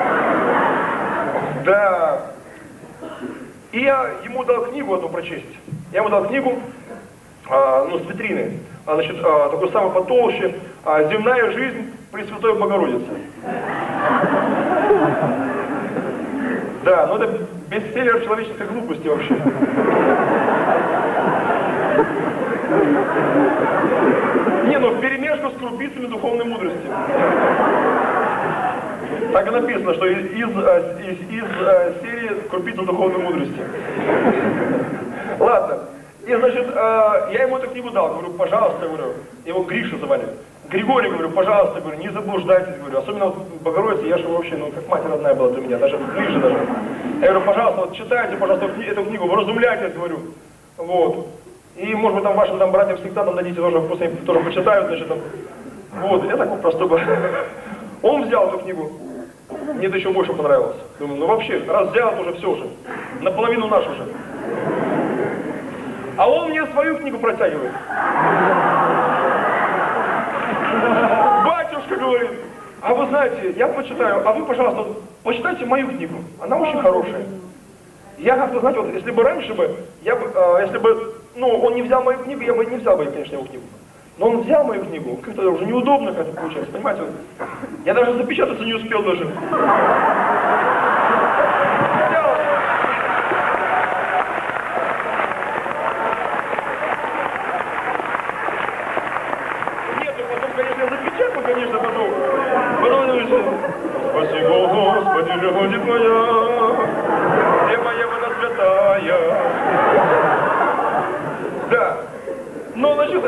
Да. И я ему дал книгу одну прочесть. Я ему дал книгу, с витрины, такой самый потолще, «Земная жизнь Пресвятой Богородицы». Да, но это бестселлер человеческой глупости вообще. Не, ну вперемешку с крупицами духовной мудрости. Так и написано, что из серии крупица духовной мудрости. Ладно. И, значит, я ему эту книгу дал, говорю, пожалуйста, говорю, его Гриша звали. Григорий, говорю, пожалуйста, говорю, не заблуждайтесь, говорю, особенно вот Богородица, я же вообще, как мать родная была для меня, даже ближе даже. Я говорю, пожалуйста, вот читайте, пожалуйста, эту книгу, вразумляйтесь, говорю, вот. И, может быть, там вашим там братьям всегда там дадите тоже, пусть они тоже почитают, значит, там. Вот, я такой простой был. Он взял эту книгу, мне это еще больше понравилось. Думаю, ну вообще, раз взял, то уже все уже, наполовину наш уже. А он мне свою книгу протягивает. Батюшка говорит, а вы знаете, я почитаю, а вы, пожалуйста, почитайте мою книгу, она очень хорошая. Я как-то, знаете, вот если бы раньше бы, если бы, он не взял мою книгу, я бы не взял бы, конечно, его книгу. Но он взял мою книгу, как-то уже неудобно как-то получается, понимаете? Я даже запечататься не успел даже. Конечно, потом спаси, Господи, любовь моя, где моя вода святая. Да. Ну, значит,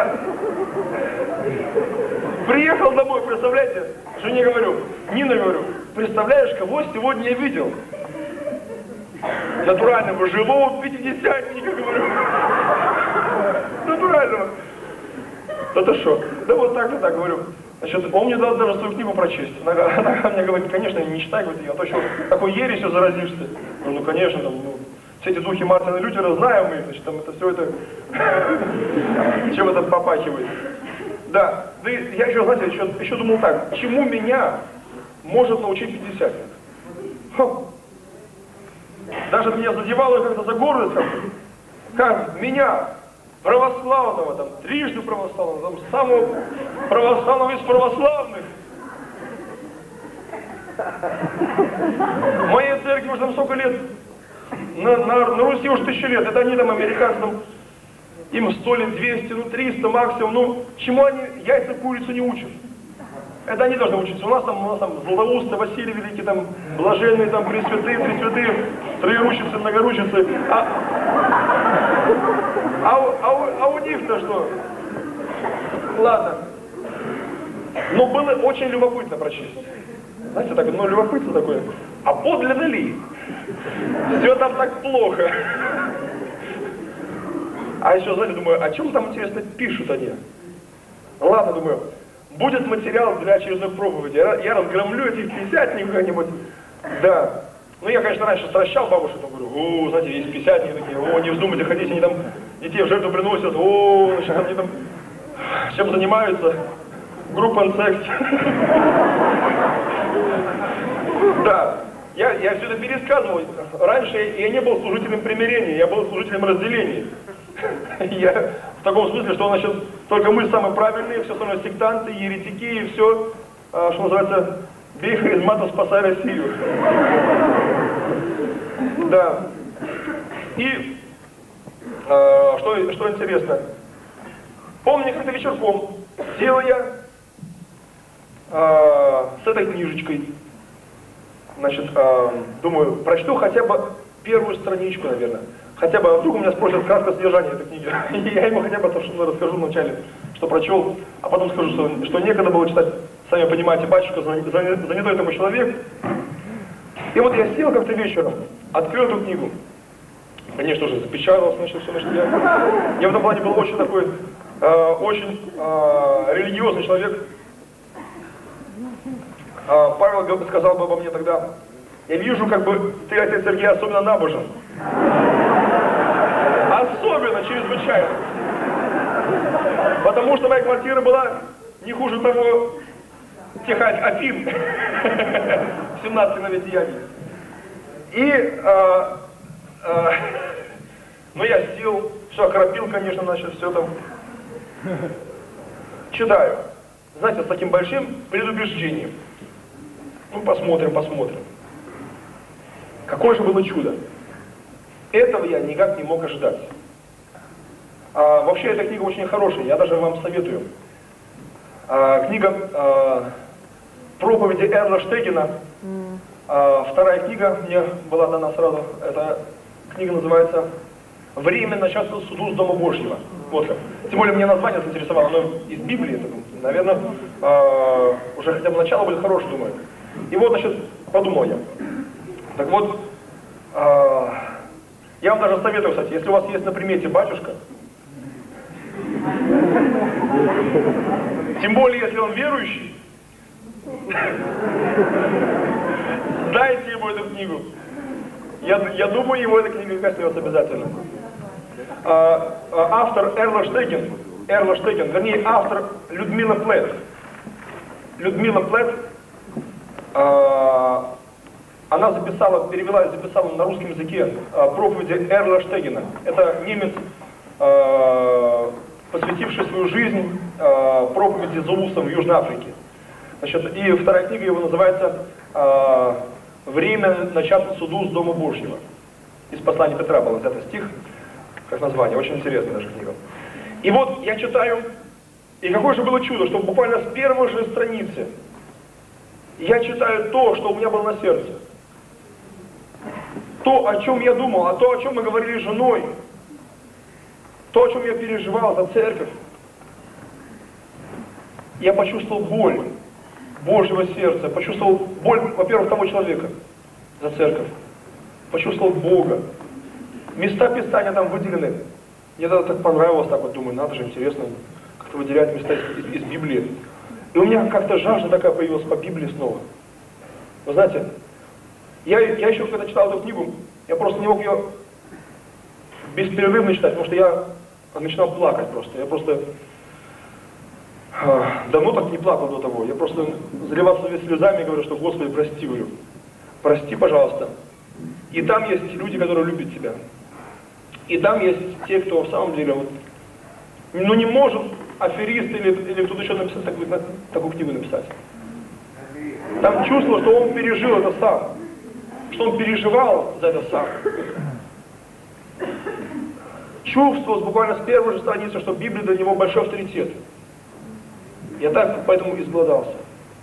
приехал домой, представляете, жене говорю, Нина, говорю, представляешь, кого сегодня я видел? Натурального, живого пятидесятника, говорю. Натурального. Да ты что? Да вот так, говорю. Значит, он мне дал даже свою книгу прочесть. Она мне говорит, конечно, не читай, говорит, а то еще такой ересью заразишься. Ну, конечно, там, все эти духи Мартина Лютера знаем мы, значит, там это все это, чем это попахивает. Да, я еще, знаете, еще думал так, чему меня может научить пятидесятник? Даже меня задевало как-то за гордость, как меня, православного, там, трижды православного, там, самого православного из православных. Моей церкви уже там сколько лет, на Руси уже 1000 лет, это они там, американцы, там, им 100 лет, 200, 300 максимум, чему они яйца курицу не учат? Это они должны учиться. У нас там Златоуст, Василий Великий, там, блаженные, там, пресвятые, троеручицы, многоручицы. А у них-то что? Ладно. Но было очень любопытно прочесть. Знаете, так, любопытно такое. А подлинно ли? Все там так плохо. А еще, знаете, думаю, о чем там, интересно, пишут они? Ладно, думаю, будет материал для очередной проповеди. Я разгромлю этих пятидесятников как-нибудь. Да. Ну, я, конечно, раньше стращал бабушек, говорю, знаете, есть пятидесятники такие, не вздумайте ходить, они там детей в жертву приносят, значит, они там чем занимаются? Группа секс. Да. Я все это пересказывал. Раньше я не был служителем примирения, я был служителем разделения. Я в таком смысле, что значит, только мы самые правильные, все остальное сектанты, еретики и все, что называется, бей харизматов, спасай Россию. Да. И что интересно, помню, как-то вечерком сел я с этой книжечкой. Значит, думаю, прочту хотя бы первую страничку, наверное. Хотя бы, вдруг у меня спросят краткое содержание этой книги. Я ему хотя бы то, что расскажу вначале, что прочел, а потом скажу, что некогда было читать, сами понимаете, батюшка занятой такой человек. И вот я сел как-то вечером, открыл эту книгу. Конечно же, запечатался, значит, все, значит, я в этом плане был очень такой, очень религиозный человек. Павел сказал бы обо мне тогда, Я вижу, как бы ты, отец Сергей, особенно набожен. Особенно, чрезвычайно. Потому что моя квартира была не хуже того, тех Афин, 17 новодеяний. И, ну я сел, все окропил, конечно, значит, все там. Читаю. Знаете, с таким большим предубеждением. Ну, посмотрим. Какое же было чудо. Этого я никак не мог ожидать. Вообще, эта книга очень хорошая, я даже вам советую. Книга проповеди Эрла Штегена. Вторая книга мне была дана сразу. Эта книга называется «Время начаться суду с Дома Божьего». Вот как. Тем более мне название заинтересовало, оно из Библии. Наверное, уже хотя бы начало будет хорошее, думаю. И вот, значит, подумал я. Так вот, я вам даже советую, кстати, если у вас есть на примете батюшка, тем более, если он верующий, дайте ему эту книгу. Я думаю, его эта книга коснется обязательно. Автор Эрла Штеген, вернее, автор Людмила Плет. Людмила Плет, она перевела и записала на русском языке проповеди Эрла Штегена. Это немец, посвятивший свою жизнь проповеди зулусам в Южной Африке. Значит, и вторая книга его называется «Время начаться суду с Дома Божьего». Из послания Петра был взят стих, как название, очень интересная даже книга. И вот я читаю, и какое же было чудо, что буквально с первой же страницы я читаю то, что у меня было на сердце. То, о чем я думал, то, о чем мы говорили с женой, то, о чем я переживал за церковь. Я почувствовал боль Божьего сердца, почувствовал боль, во-первых, того человека за церковь, почувствовал Бога. Места Писания там выделены. Мне тогда так понравилось, так вот думаю, надо же, интересно, как-то выделяют места из Библии. И у меня как-то жажда такая появилась по Библии снова. Вы знаете, я еще когда читал эту книгу, я просто не мог ее бесперерывно читать, потому что я начинал плакать просто. Я просто давно так не плакал до того. Я просто заливался весь слезами и говорю, что Господи, прости, говорю. Прости, пожалуйста. И там есть люди, которые любят тебя. И там есть те, кто в самом деле вот, ну не может аферист или кто-то еще написать такую книгу написать. Там чувство, что он пережил это сам. Что он переживал за это сам. Чувствовалось буквально с первой же страницы, что Библия для него большой авторитет. Я так поэтому изголодался.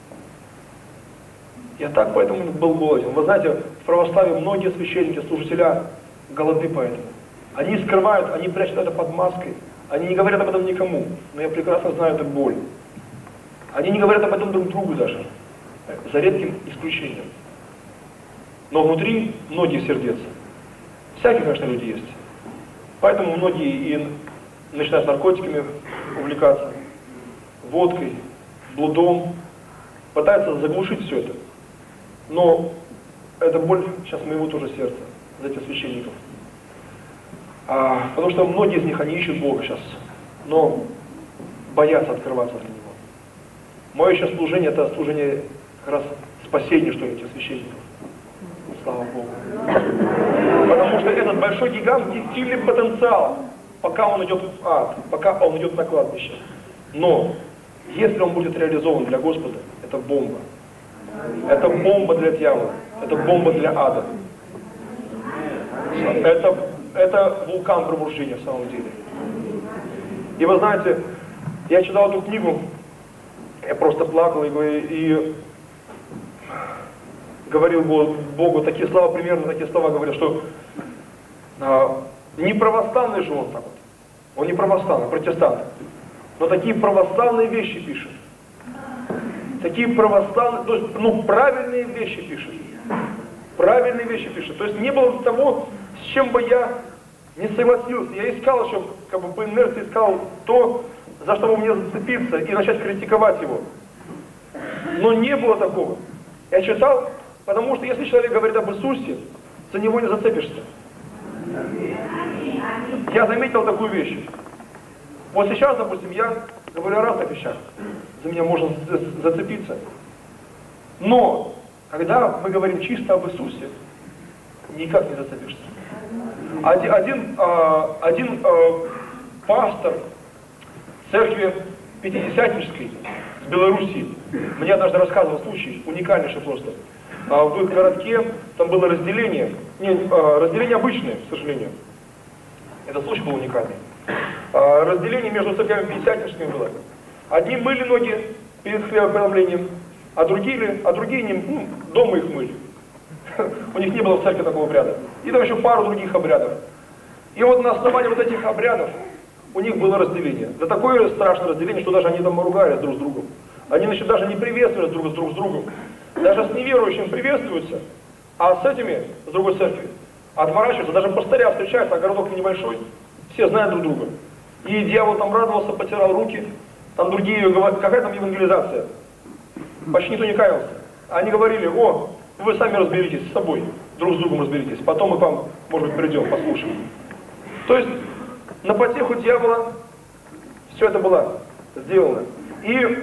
Я так поэтому был голоден. Вы знаете, в православии многие священники, служителя голодны поэтому. Они скрывают, они прячут это под маской. Они не говорят об этом никому. Но я прекрасно знаю эту боль. Они не говорят об этом друг другу даже. За редким исключением. Но внутри многих сердец. Всякие, конечно, люди есть. Поэтому многие и начинают наркотиками увлекаться, водкой, блудом, пытаются заглушить все это. Но это боль сейчас моего тоже сердца, за этих священников. Потому что многие из них, они ищут Бога сейчас, но боятся открываться для Него. Мое сейчас служение, это служение как раз спасения, что ли, этих священников. Слава Богу. Потому что этот большой гигантский сильный потенциал, пока он идет в ад, пока он идет на кладбище. Но, если он будет реализован для Господа, это бомба. Это бомба для дьявола. Это бомба для ада. Это вулкан пробуждения в самом деле. И вы знаете, я читал эту книгу, я просто плакал и говорил Богу такие слова, примерно такие слова говорил, что не православный же он так вот. Он не православный, протестант. Но такие православные вещи пишет. Такие православные, то есть, правильные вещи пишет. Правильные вещи пишет. То есть не было того, с чем бы я не согласился. Я искал еще, как бы по инерции искал то, за что бы мне зацепиться и начать критиковать его. Но не было такого. Я читал Потому что если человек говорит об Иисусе, за него не зацепишься. Я заметил такую вещь. Вот сейчас, допустим, я говорю о разных вещах. За меня можно зацепиться. Но, когда мы говорим чисто об Иисусе, никак не зацепишься. Один пастор церкви Пятидесятнической с Белоруссии мне однажды рассказывал случай, уникальнейший просто. В их городке там было разделение, разделение обычное, к сожалению. Этот случай был уникальный. Разделение между церквями Пятидесятническими было. Одни мыли ноги перед хлебопреломлением, а другие не, дома их мыли. У них не было в церкви такого обряда. И там еще пару других обрядов. И вот на основании вот этих обрядов у них было разделение. Да такое страшное разделение, что даже они там ругались друг с другом. Они, значит, даже не приветствовались друг с другом. Даже с неверующими приветствуются, а с этими, с другой церкви, отворачиваются. Даже пастыря встречаются, а городок небольшой. Все знают друг друга. И дьявол там радовался, потирал руки. Там другие говорят, какая там евангелизация? Почти никто не каялся. Они говорили: о, вы сами разберитесь с собой, друг с другом разберитесь. Потом мы к вам, может быть, придем, послушаем. То есть, на потеху дьявола все это было сделано. И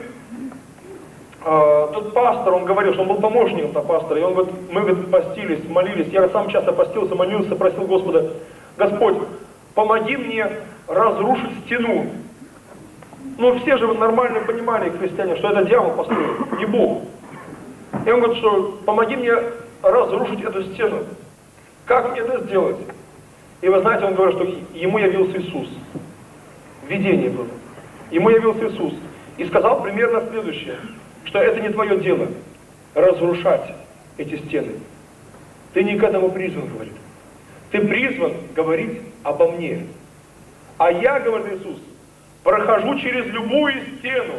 тот пастор, он говорил, что он был помощником того пастора, и он говорит, мы, говорит, постились, молились, я сам часто постился, молился, просил Господа: Господь, помоги мне разрушить стену. Ну, все же нормально понимали, христиане, что это дьявол построил, не Бог. И он говорит, что помоги мне разрушить эту стену. Как мне это сделать? И вы знаете, он говорит, что ему явился Иисус. Видение было. Ему явился Иисус. И сказал примерно следующее, что это не твое дело разрушать эти стены. Ты не к этому призван, говорит. Ты призван говорить обо мне. А я, говорит Иисус, прохожу через любую стену.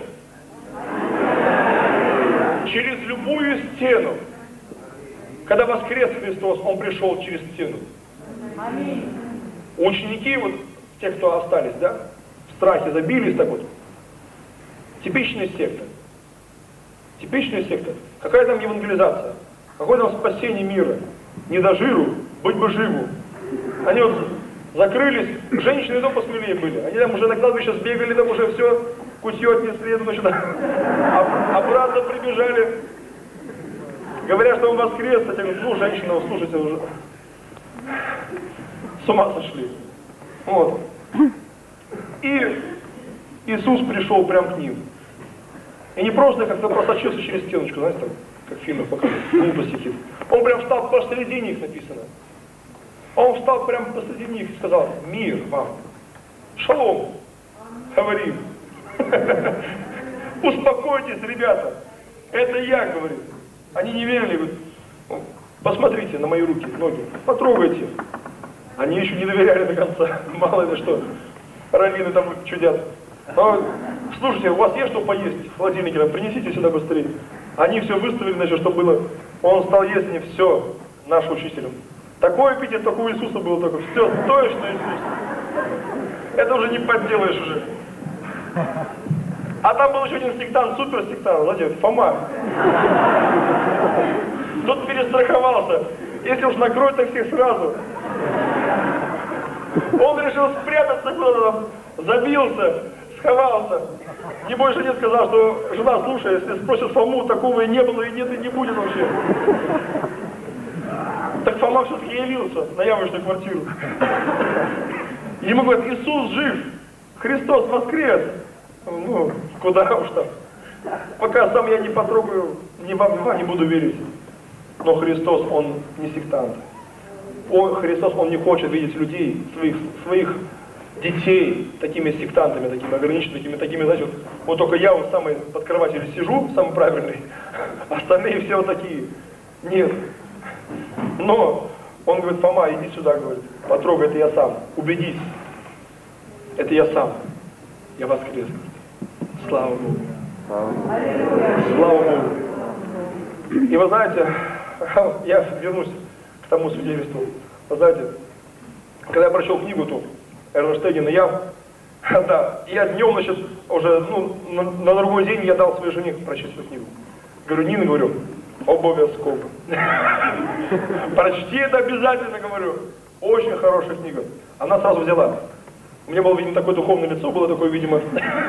Через любую стену. Когда воскрес Христос, Он пришел через стену. Ученики, вот те, кто остались, да, в страхе забились так вот. Типичная секта. Типичная секта. Какая там евангелизация? Какое там спасение мира? Не до жиру, быть бы живу. Они вот закрылись, женщины то посмелее были. Они там уже на кладбище сбегали, там уже все, кутье отнесли, значит, обратно прибежали. Говорят, что он воскрес, я говорю, ну, женщина, слушайте, уже с ума сошли. Вот. И Иисус пришел прямо к ним. И не просто как-то просочился через стеночку, знаете, там, как в фильмах показывают, глупости. Он прям встал посреди них, написано. Он встал прямо посреди них и сказал: мир вам, шалом, говорим. Успокойтесь, ребята, это я, говорит. Они не верили, говорят, посмотрите на мои руки, ноги, потрогайте. Они еще не доверяли до конца, мало ли что, раввины там чудят. Но, слушайте, у вас есть что поесть в холодильнике, принесите сюда быстрее. Они все выставили, значит, что было. Он стал есть не все, наш учителем. Такой аппетит, только у Иисуса был такой. Все, точно Иисус. Это уже не подделаешь уже. А там был еще один сектант, суперсектант, знаете, Фома. Тут перестраховался. Если уж накроет, так всех сразу. Он решил спрятаться куда-то там, забился, сховался. Не больше не сказал, что жена, слушай, если спросят Фому, такого и не было, и нет, и не будет вообще. Так Фома все-таки явился на явочную квартиру. Ему говорят: Иисус жив, Христос воскрес. Ну, куда уж там. Пока сам я не потрогаю, ни вам не буду верить. Но Христос, Он не сектант. Христос, Он не хочет видеть людей, своих детей такими сектантами, такими ограниченными, такими, знаете, вот только я вот самый под кроватью сижу, самый правильный, остальные все вот такие. Нет. Но он говорит: Фома, иди сюда, говорит, потрогай, это я сам, убедись. Это я сам. Я воскрес. Слава Богу. Слава Богу. И вы знаете, я вернусь к тому свидетельству. Вы знаете, когда я прочел книгу ту, Эрнштейна, я днем, значит, уже, на другой день я дал своей жене прочесть эту книгу. Говорю: Нина, говорю, Обовязково. Прочти это обязательно, говорю. Очень хорошая книга. Она сразу взяла. У меня было, видимо, такое духовное лицо, было такое, видимо.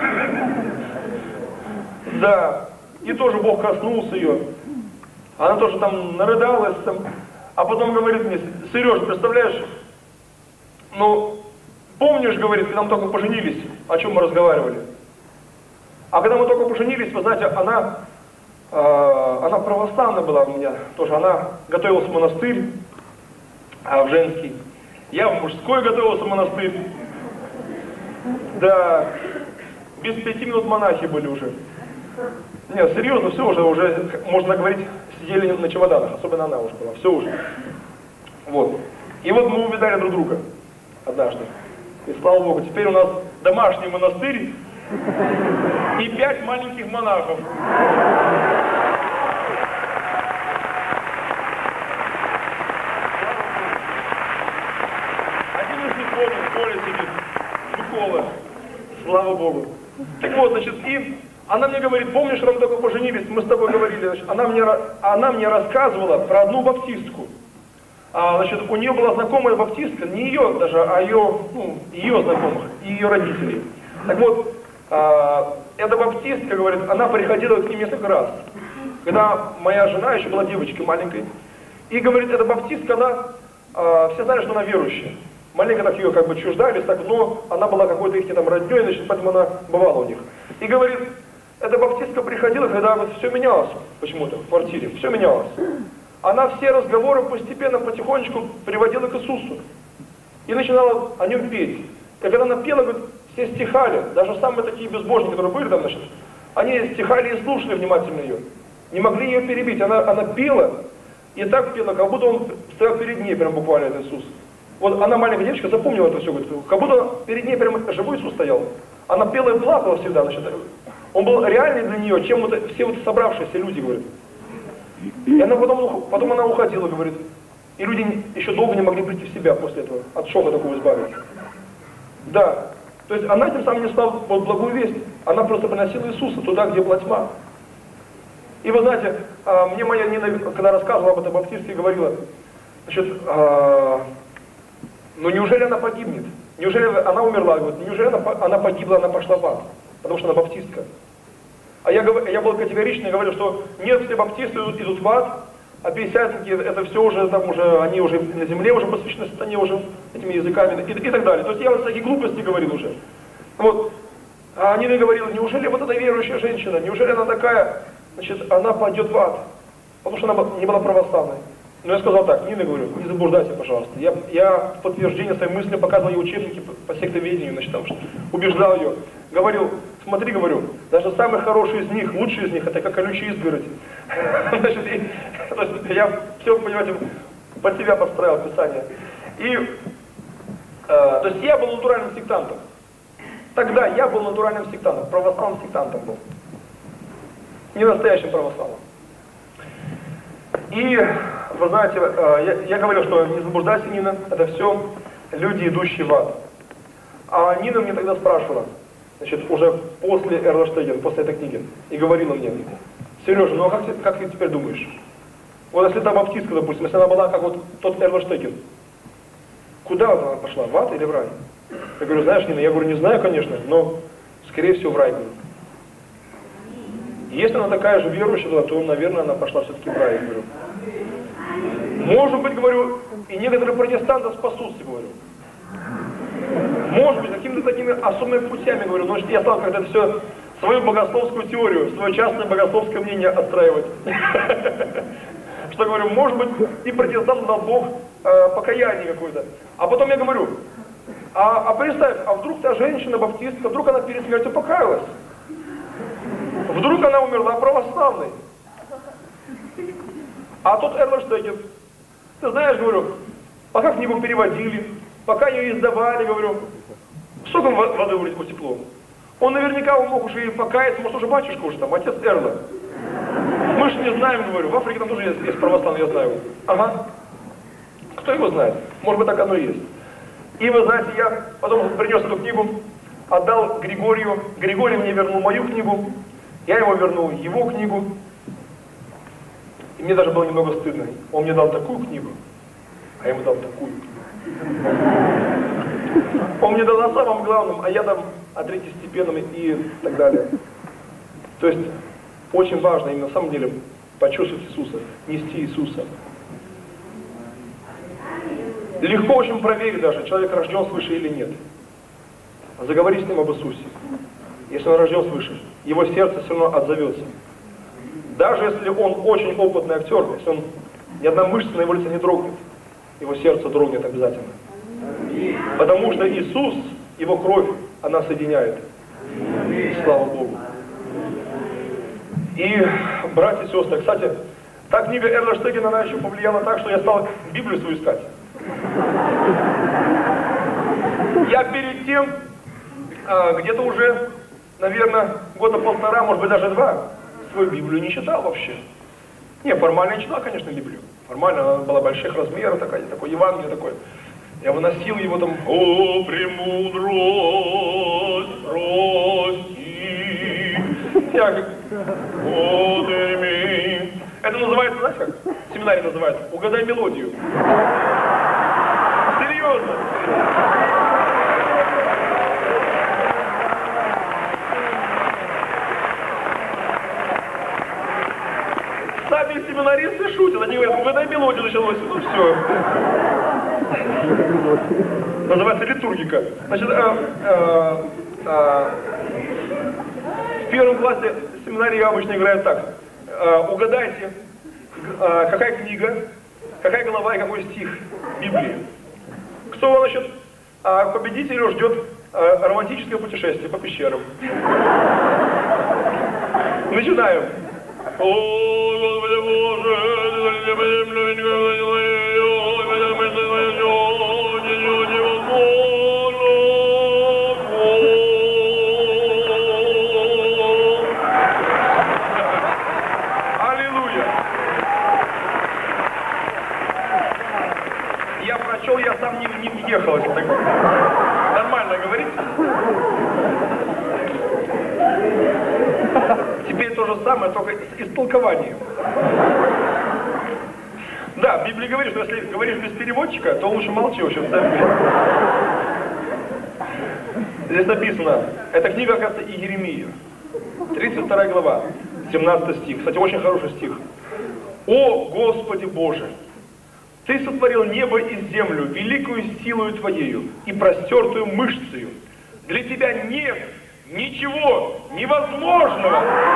Да. И тоже Бог коснулся ее. Она тоже там нарыдалась. Там. А потом говорит мне: Сереж, представляешь, ну, помнишь, говорит, когда мы только поженились, о чем мы разговаривали? А когда мы только поженились, вы знаете, она православная была у меня тоже. Она готовилась в монастырь, в женский. Я в мужской готовился в монастырь. Да, без 5 минут монахи были уже. Нет, серьезно, все уже, можно говорить, сидели на чемоданах, особенно она уже была, все уже. Вот. И вот мы увидали друг друга однажды. И слава Богу, теперь у нас домашний монастырь и 5 маленьких монахов. Один из них в поле сидит, Микола, слава Богу. Так вот, значит, и она мне говорит: помнишь, когда мы только поженились, мы с тобой говорили, значит, она мне рассказывала про одну баптистку. Значит, у нее была знакомая баптистка, не ее даже, а ее знакомых, и ее родителей. Так вот, эта баптистка, говорит, она приходила к ним несколько раз, когда моя жена еще была девочкой маленькой. И, говорит, эта баптистка, она, все знали, что она верующая. Маленько так ее как бы чуждались, так, но она была какой-то их там родней, значит, поэтому она бывала у них. И, говорит, эта баптистка приходила, когда вот все менялось почему-то в квартире, все менялось. Она все разговоры постепенно, потихонечку приводила к Иисусу. И начинала о нем петь. И когда она пела, говорит, все стихали, даже самые такие безбожники, которые были там, значит, они стихали и слушали внимательно ее. Не могли ее перебить. Она пела, и так пела, как будто он стоял перед ней, прям буквально, этот Иисус. Вот она, маленькая девочка, запомнила это все, говорит, как будто перед ней прям живой Иисус стоял. Она пела и плакала всегда, значит. Он был реальный для нее, чем вот все вот собравшиеся люди, говорят. И она потом она уходила, говорит. И люди еще долго не могли прийти в себя после этого, от шока такого избавиться. Да. То есть она тем самым несла вот благую весть. Она просто приносила Иисуса туда, где была тьма. И вы знаете, мне моя Нина, когда рассказывала об этой баптистке, говорила, значит, ну неужели она погибнет? Неужели она умерла? Говорит, неужели она погибла, она пошла в ад? Потому что она баптистка. А я был категоричный и говорил, что нет, все баптисты идут в ад, а пятидесятники, это все уже, там уже, они уже на земле уже посвящены сатане уже этими языками и так далее. То есть я вот такие глупости говорил уже. Вот. А Нина говорила, неужели вот эта верующая женщина, неужели она такая, значит, она пойдет в ад? Потому что она не была православной. Но я сказал так: Нина, говорю, не заблуждайся, пожалуйста. Я в подтверждение своей мысли показывал ей учебники по сектоведению, значит, там, убеждал ее. Говорил, смотри, говорю, даже самый хороший из них, лучший из них, это как колючая изгородь. Значит, я все, понимаете, под себя подстраивал Писание. И, то есть я был натуральным сектантом. Тогда я был натуральным сектантом, православным сектантом был. Не настоящим православным. И, вы знаете, я говорил, что не заблуждайся, Нина, это все люди, идущие в ад. А Нина мне тогда спрашивала, значит, уже после Эрла Штегена, после этой книги, и говорила мне: Сережа, ну а как ты теперь думаешь? Вот если та баптистка, допустим, если она была как вот тот Эрла Штеген, куда она пошла, в ад или в рай? Я говорю, знаешь, Нина, я говорю, не знаю, конечно, но скорее всего в рай будет. Если она такая же верующая была, то, наверное, она пошла все-таки в рай, я говорю. Может быть, говорю, и некоторые протестанты спасутся, говорю. Может быть, какими-то такими особыми путями, говорю, но я стал как-то все, свою богословскую теорию, свое частное богословское мнение отстраивать. Что, говорю, может быть, и протестант дал Бог покаяние какое-то. А потом я говорю, а представь, а вдруг та женщина, баптистка, вдруг она перед смертью покаялась? Вдруг она умерла православной? А тут Эрла Штеген, ты знаешь, говорю, пока книгу переводили, пока ее издавали, говорю, сколько воды утекло? Он наверняка мог уже и покаяться, может уже батюшка уже там, отец Эрла. Мы же не знаем, говорю, в Африке там тоже есть православные, я знаю. Ага. Кто его знает? Может быть, так оно и есть. И вы знаете, я потом принес эту книгу, отдал Григорию, Григорий мне вернул мою книгу, я ему вернул его книгу. И мне даже было немного стыдно. Он мне дал такую книгу, а я ему дал такую книгу. Он мне дал о самом главном, а я дам о третьестепенном и так далее. То есть очень важно именно на самом деле почувствовать Иисуса, нести Иисуса. Легко очень проверить даже, человек рожден свыше или нет. Заговори с ним об Иисусе. Если он рожден свыше, его сердце все равно отзовется. Даже если он очень опытный актер, если он ни одна мышца на его лице не дрогнет, его сердце дрогнет обязательно. Потому что Иисус, его кровь, она соединяет. Слава Богу. И, братья и сестры, кстати, та книга Эрла Штегена, она еще повлияла так, что я стал Библию свою искать. Я перед тем, где-то уже, наверное, года полтора, может быть, даже 2, свою Библию не читал вообще. Не, формально я читал, конечно, Библию. Формально она была больших размеров, такой Евангелие такое. Я выносил его там, о, премудрость, прости. Я как, о, ты ми. Это называется, знаете как? В семинаре называется, угадай мелодию. Серьезно. Сами семинаристы шутят, они говорят, угадай мелодию началось, ну все. Называется литургика. Значит, в первом классе семинарии обычно играют так. Угадайте, какая книга, какая глава и какой стих Библии. Кто, значит, победителя ждет романтическое путешествие по пещерам. Начинаем. О, Господи Боже, я прочел, я сам не ехал, если так нормально говорить. Теперь то же самое, только с истолкованием. Да, в Библии говорит, что если говоришь без переводчика, то лучше молчи вообще в церкви. Здесь написано, эта книга, оказывается, Иеремия. 32 глава, 17 стих. Кстати, очень хороший стих. «О, Господи Боже! Ты сотворил небо и землю великую силою Твоею и простертую мышцею. Для Тебя нет ничего невозможного».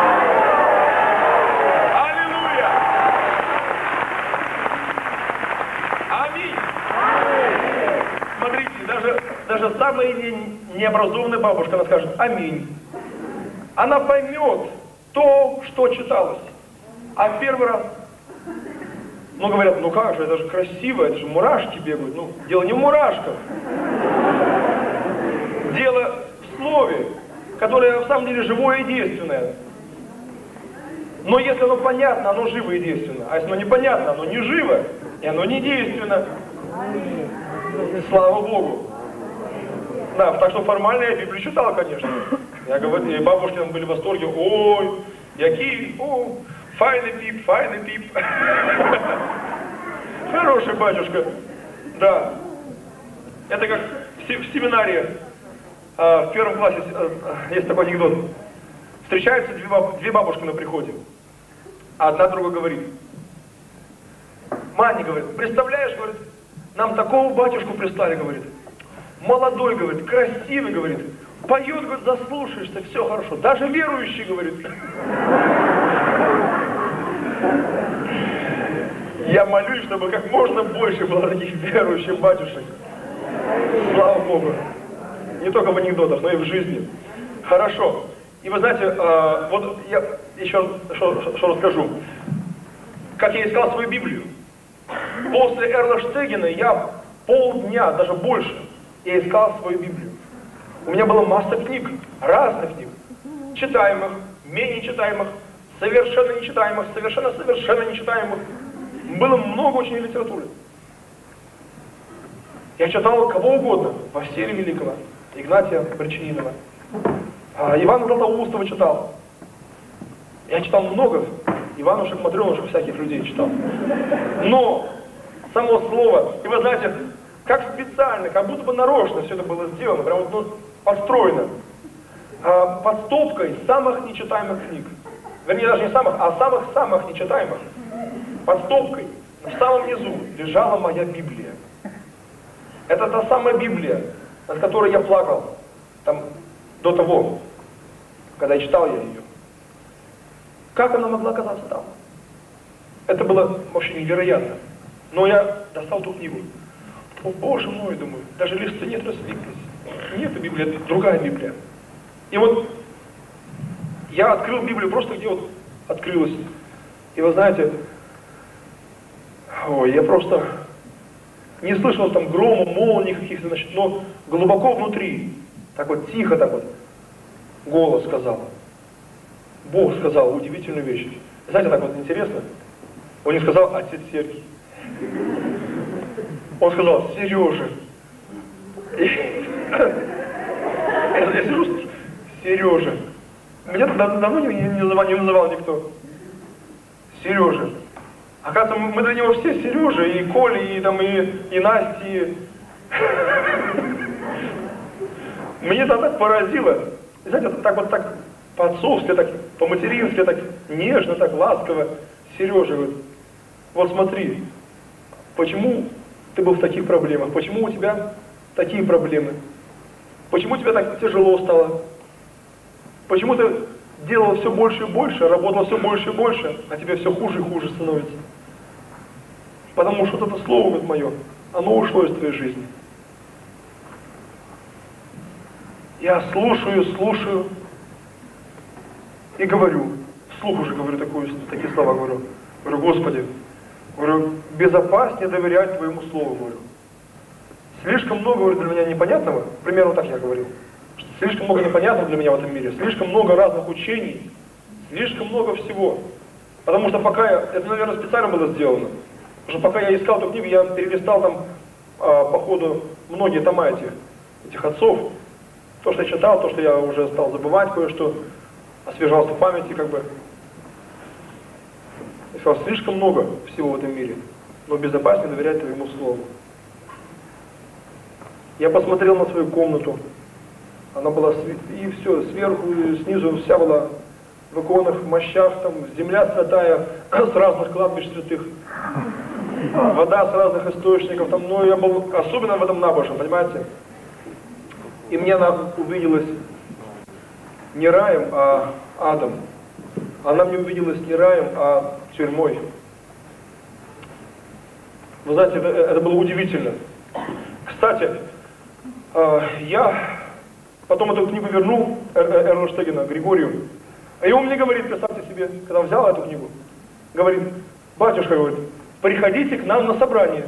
Аллилуйя! Аминь! Смотрите, даже самая необразованная бабушка, она скажет «Аминь». Она поймет то, что читалось. А в первый раз, ну говорят, ну как же, это же красиво, это же мурашки бегают. Ну, дело не в мурашках. Дело в слове, которое в самом деле живое и действенное. Но если оно понятно, оно живо и действенно. А если оно непонятно, оно не живо, и оно не действенно. Слава Богу. Да, так что формально я Библию читал, конечно. Я говорю, и бабушки там были в восторге. Ой, який, о, файный пип. Хороший батюшка. Да. Это как в семинаре, в первом классе, есть такой анекдот. Встречаются две бабушки на приходе. А одна другой говорит. Маня говорит, представляешь, говорит, нам такого батюшку прислали, говорит. Молодой, говорит, красивый, говорит. Поет, говорит, заслушаешься, все хорошо. Даже верующий, говорит. Я молюсь, чтобы как можно больше было таких верующих батюшек. Слава Богу. Не только в анекдотах, но и в жизни. Хорошо. И вы знаете, вот я еще что расскажу. Как я искал свою Библию. После Эрла Штегена я полдня, даже больше, я искал свою Библию. У меня была масса книг, разных книг. Читаемых, менее читаемых, совершенно нечитаемых, совершенно нечитаемых. Было много очень литературы. Я читал кого угодно. Василия Великого, Игнатия Бречининова, Ивана Златоустова читал. Я читал много Иванушек, Матрёнушек, всяких людей читал. Но само слово, и вы знаете, как специально, как будто бы нарочно все это было сделано, прям вот подстроено, под стопкой самых нечитаемых книг. Вернее, даже не самых, а самых-самых нечитаемых. Под стопкой, в самом низу, лежала моя Библия. Это та самая Библия, над которой я плакал там, до того, когда я читал я ее. Как она могла оказаться там? Это было вообще невероятно. Но я достал ту книгу. О, Боже мой, думаю, даже листы нет, рассыпались. Нет, Библия, это другая Библия. И вот я открыл Библию просто где вот открылась. И вы знаете, ой, я просто не слышал там грома, молний каких-то, значит, но глубоко внутри, так вот тихо, так вот, голос сказал. Бог сказал удивительную вещь. Знаете, так вот интересно, он не сказал отец Сергий. Он сказал Сережа. Я сижу, слушаю, Сережа. Меня давно не называл никто. Сережа. Оказывается, мы для него все Сережа, и Коля, и там, и Настя. Мне это так поразило. И знаете, так вот так по-отцовски, так по-матерински, так нежно, так ласково. Сережа говорит, вот смотри, почему ты был в таких проблемах, почему у тебя такие проблемы, почему тебе так тяжело стало, почему ты делал все больше и больше, работал все больше и больше, а тебе все хуже и хуже становится. Потому что вот это слово вот мое, оно ушло из твоей жизни. Я слушаю и говорю, вслух уже говорю такие слова, говорю, Господи, говорю, безопаснее доверять Твоему Слову, говорю. Слишком много, говорю, для меня непонятного, примерно так я говорил, слишком много непонятного для меня в этом мире, слишком много разных учений, слишком много всего. Потому что пока это, наверное, специально было сделано, потому что пока я искал эту книгу, я перелистал там, по ходу, многие тома этих отцов, то, что я читал, то, что я уже стал забывать кое-что, освежался в памяти, как бы. Я сказал, слишком много всего в этом мире, но безопаснее доверять Твоему Слову. Я посмотрел на свою комнату, она была, и все, сверху и снизу вся была в иконах, в мощах, там, земля святая, с разных кладбищ святых, вода с разных источников, там, но я был особенно в этом набожен, понимаете? И мне она увиделась не раем, а адом. Она мне увиделась не раем, а тюрьмой. Вы знаете, это было удивительно. Кстати, я потом эту книгу вернул Эрну Штегина, Григорию. И он мне говорит, представьте себе, когда взял эту книгу, говорит, батюшка, говорит, приходите к нам на собрание.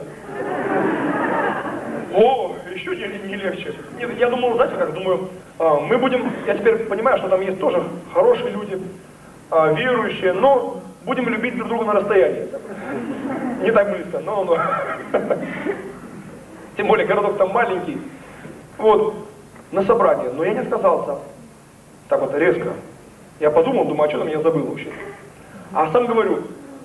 О, еще не легче. Я думал, знаете как, думаю, мы будем, я теперь понимаю, что там есть тоже хорошие люди, верующие, но будем любить друг друга на расстоянии. Не так близко, но. Тем более городок там маленький. Вот, на собрание. Но я не отказался. Так вот, резко. Я подумал, думаю, а что там я забыл вообще. А сам говорю,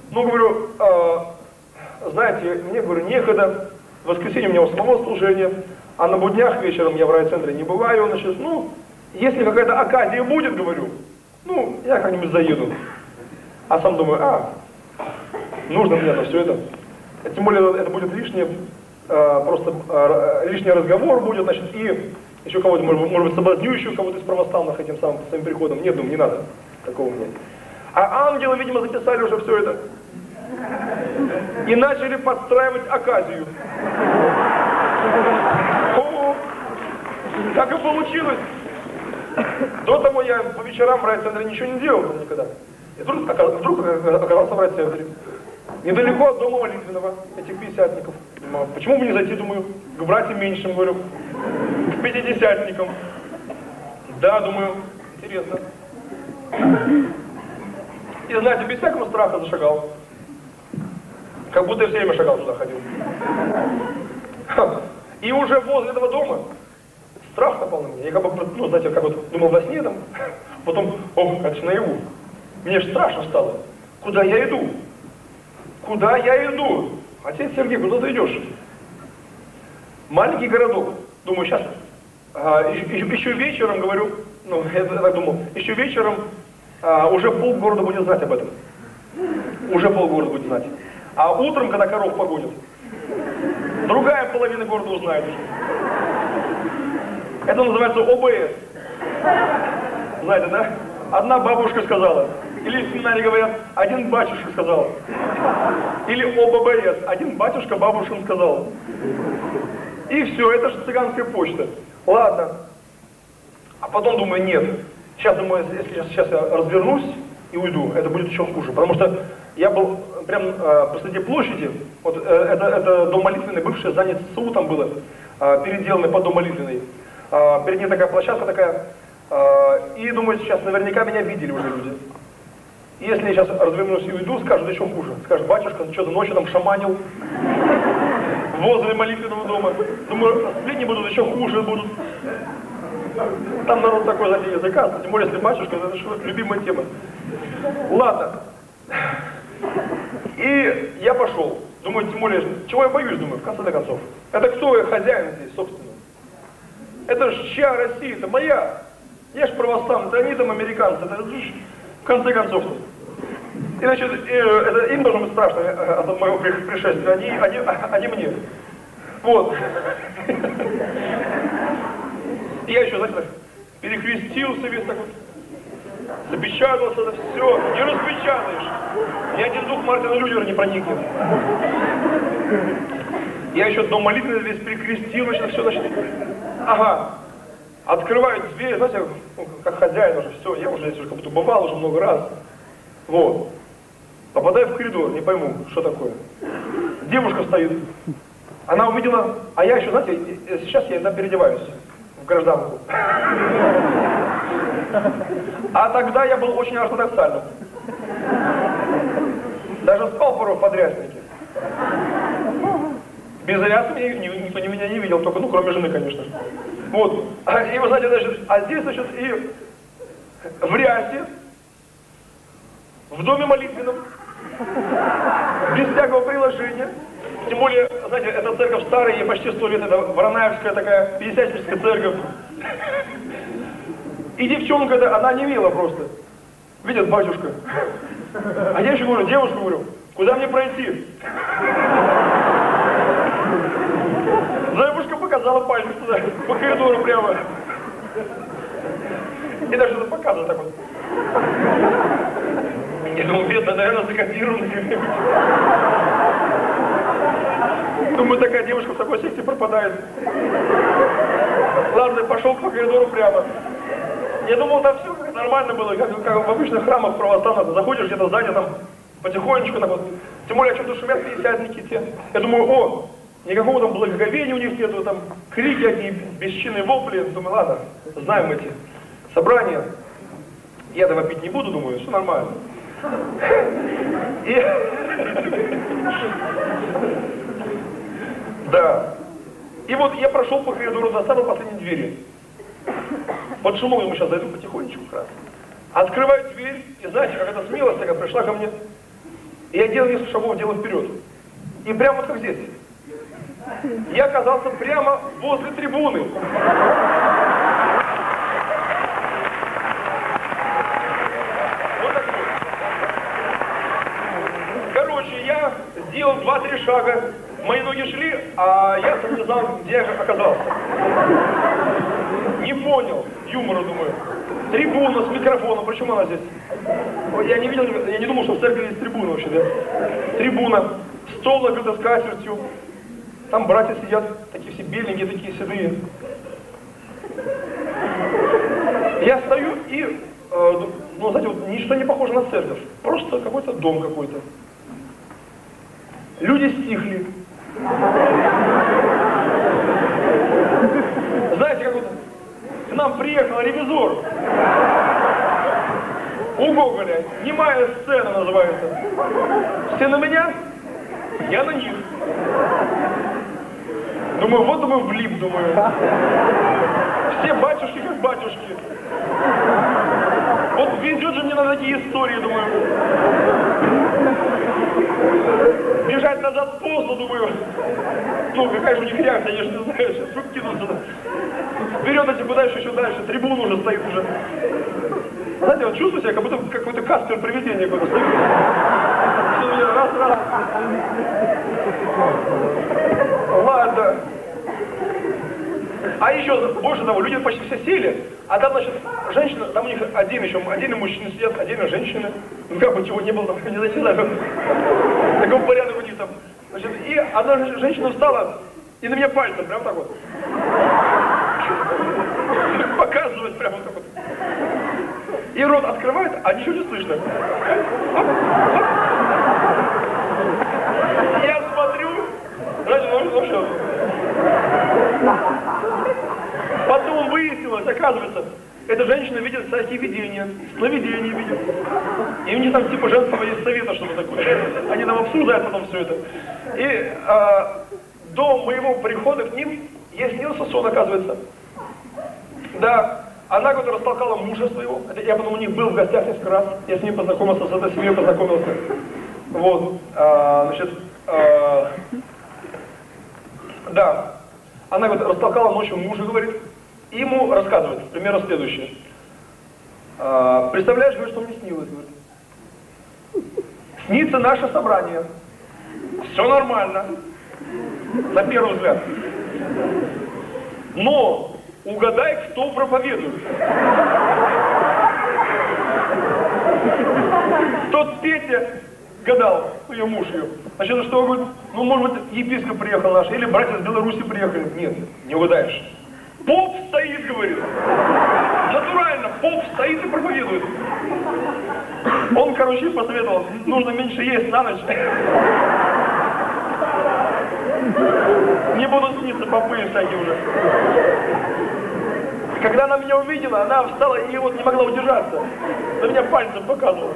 знаете, мне, говорю, некогда. В воскресенье у меня у самого служения, а на буднях вечером я в райцентре не бываю, значит, если какая-то оказия будет, говорю, я как-нибудь заеду. А сам думаю, нужно мне-то все это. Тем более это будет лишнее, просто лишний разговор будет, значит, и еще кого-то, может быть, соблазню еще кого-то из православных этим самым своим приходом. Нет, думаю, не надо такого мне. А ангелы, видимо, записали уже все это. И начали подстраивать оказию. Так и получилось. До того я по вечерам в райцентре ничего не делал никогда. И вдруг оказался в райцентре. Недалеко от дома молитвенного, этих пятидесятников. Думаю, почему бы не зайти, думаю, к братьям меньшим, говорю, к пятидесятникам. Да, думаю, интересно. И знаете, без всякого страха зашагал. Как будто я все время шагал туда, ходил. И уже возле этого дома страх напал на меня. Я как бы, знаете, как вот думал во сне там, потом, это же наяву. Мне же страшно стало. куда я иду? Куда я иду? Отец Сергей, куда ты идешь? Маленький городок. Думаю, сейчас. Еще вечером, говорю, ну, я так думал, еще вечером уже полгорода будет знать об этом. Уже полгорода будет знать. А утром, когда коров погонят, другая половина города узнает уже. Это называется ОБС. Знаете, да? Одна бабушка сказала. Или в семинаре говорят, один батюшка сказал. Или ОББС, один батюшка бабушкам сказал. И все, это же цыганская почта. Ладно. А потом думаю, нет. Сейчас думаю, если сейчас я развернусь и уйду, это будет еще хуже. Потому что я был прям посреди площади. Вот это дом молитвенный, бывший, занят СУ там было, переделанный под дом молитвенный. Перед ней такая площадка такая. И думаю, сейчас наверняка меня видели уже люди. И если я сейчас развернусь и уйду, скажут еще хуже. Скажут, батюшка, что-то ночью там шаманил возле молитвенного дома. Думаю, сплетни будут еще хуже будут. Там народ такой за языка, тем более, если батюшка, это же любимая тема. Ладно. И я пошел. Думаю, тем более, чего я боюсь, думаю, в конце концов. Это кто хозяин здесь, собственно? Это ж чья Россия, это моя. Я ж православный, это они там американцы, это ж, в конце концов. И значит, это им должно быть страшно от моего пришествия, они мне. Вот. И я еще, знаете, перекрестился весь так вот, запечатался, это все, не распечатаешь. Ни один дух Мартина Лютера не проникнет. Я еще дом молитвы весь перекрестил, значит, все, значит, ага. Открывают дверь, знаете, как хозяин уже, все, я уже здесь как будто бывал уже много раз. Вот. Попадаю в коридор, не пойму, что такое. Девушка стоит. Она увидела, а я еще, знаете, сейчас я иногда переодеваюсь в гражданку. А тогда я был очень ортодоксальным. Даже спал порой в подряснике. Без рясы никто меня не видел, только, ну, кроме жены, конечно. Вот. И вы знаете, значит, а здесь, значит, и в рясе, в доме молитвенном, без всякого приложения. Тем более, знаете, эта церковь старая, ей почти 100 лет, это Воронаевская такая, пятидесятническая церковь. И девчонка, она не видела просто. Видит батюшка. А я еще говорю, девушка, говорю, куда мне пройти? Девушка показала пальцем туда, по коридору прямо. И даже это показывает так вот. Я думаю, бедно, наверное, закодировано. Думаю, такая девушка в такой секте пропадает. Ладно, пошел по коридору прямо. Я думал, там все нормально было, как в обычных храмах православных. Заходишь где-то сзади, там потихонечку, так вот. Тем более, о чем-то шумят пятидесятники те. Я думаю, о, никакого там благоговения у них нету, там крики одни, бесчинные вопли. Думаю, ладно, знаем эти собрания. Я этого пить не буду, думаю, все нормально. И... Да. И вот я прошел по коридору до самой последней двери. Под шумом я сейчас зайду потихонечку как раз. Открываю дверь, и знаете, как эта смелость такая пришла ко мне. И я делал несколько шагов, делал вперед. И прямо вот как здесь. Я оказался прямо возле трибуны. Вот так вот. Короче, я сделал 2-3 шага. Мои ноги шли, а я сам не знал, где я оказался. Не понял юмора, думаю. Трибуна с микрофоном, почему она здесь? Я не видел, я не думал, что в церкви есть трибуна вообще, да? Трибуна, стол накрыт скатертью. Там братья сидят, такие все беленькие, такие седые. Я стою и, ну, знаете, вот ничто не похоже на церковь. Просто какой-то дом какой-то. Люди стихли. Знаете, как вот к нам приехал ревизор. У Гоголя. Немая сцена называется. Все на меня, я на них. Думаю, вот, думаю, влип, думаю. Все батюшки как батюшки. Вот везет же мне на такие истории, думаю. Бежать назад поздно, думаю. Ну, какая же у них реакция, я же не знаю, сейчас тут кинутся. Вперед эти куда еще дальше, трибун уже стоит уже. Знаете, вот чувствую себя, как будто какой-то Каспер привидение какое-то стоит. Раз. Ладно. А еще больше того, люди почти все сели, а там, значит, женщина, там у них отдельно мужчины сидят, отдельно женщины. Ну как бы чего не было, там, не знаю, такой порядок у них там. Значит, и одна женщина встала и на меня пальцем, прям так вот. Показывает прям вот так вот. И рот открывает, а ничего не слышно. Я смотрю, ну что? Потом выяснилось, оказывается, эта женщина видит всякие видения, сновидения видит. И у них там типа женского есть совета, что-то такое. Они там обсуждают потом все это. И до моего прихода к ним я снился сон, оказывается. Да, она как-то растолкала мужа своего. Я потом у них был в гостях несколько раз. Я с ним познакомился, с этой семьей познакомился. Вот, значит, да. Она говорит, растолкала ночью мужа, говорит, и ему рассказывает, примерно следующее. Представляешь, говорит, что мне снилось, говорит. Снится наше собрание. Все нормально. На первый взгляд. Но угадай, кто проповедует. Тот Петя гадал, ее муж ее. Значит, что, говорит, ну, может быть, епископ приехал наш, или братья из Беларуси приехали. Нет, не угадаешь. Поп стоит, говорит. Натурально, поп стоит и проповедует. Он, короче, посоветовал, нужно меньше есть на ночь. Не будут сниться попы всякие уже. Когда она меня увидела, она встала и вот не могла удержаться. На меня пальцем показывала.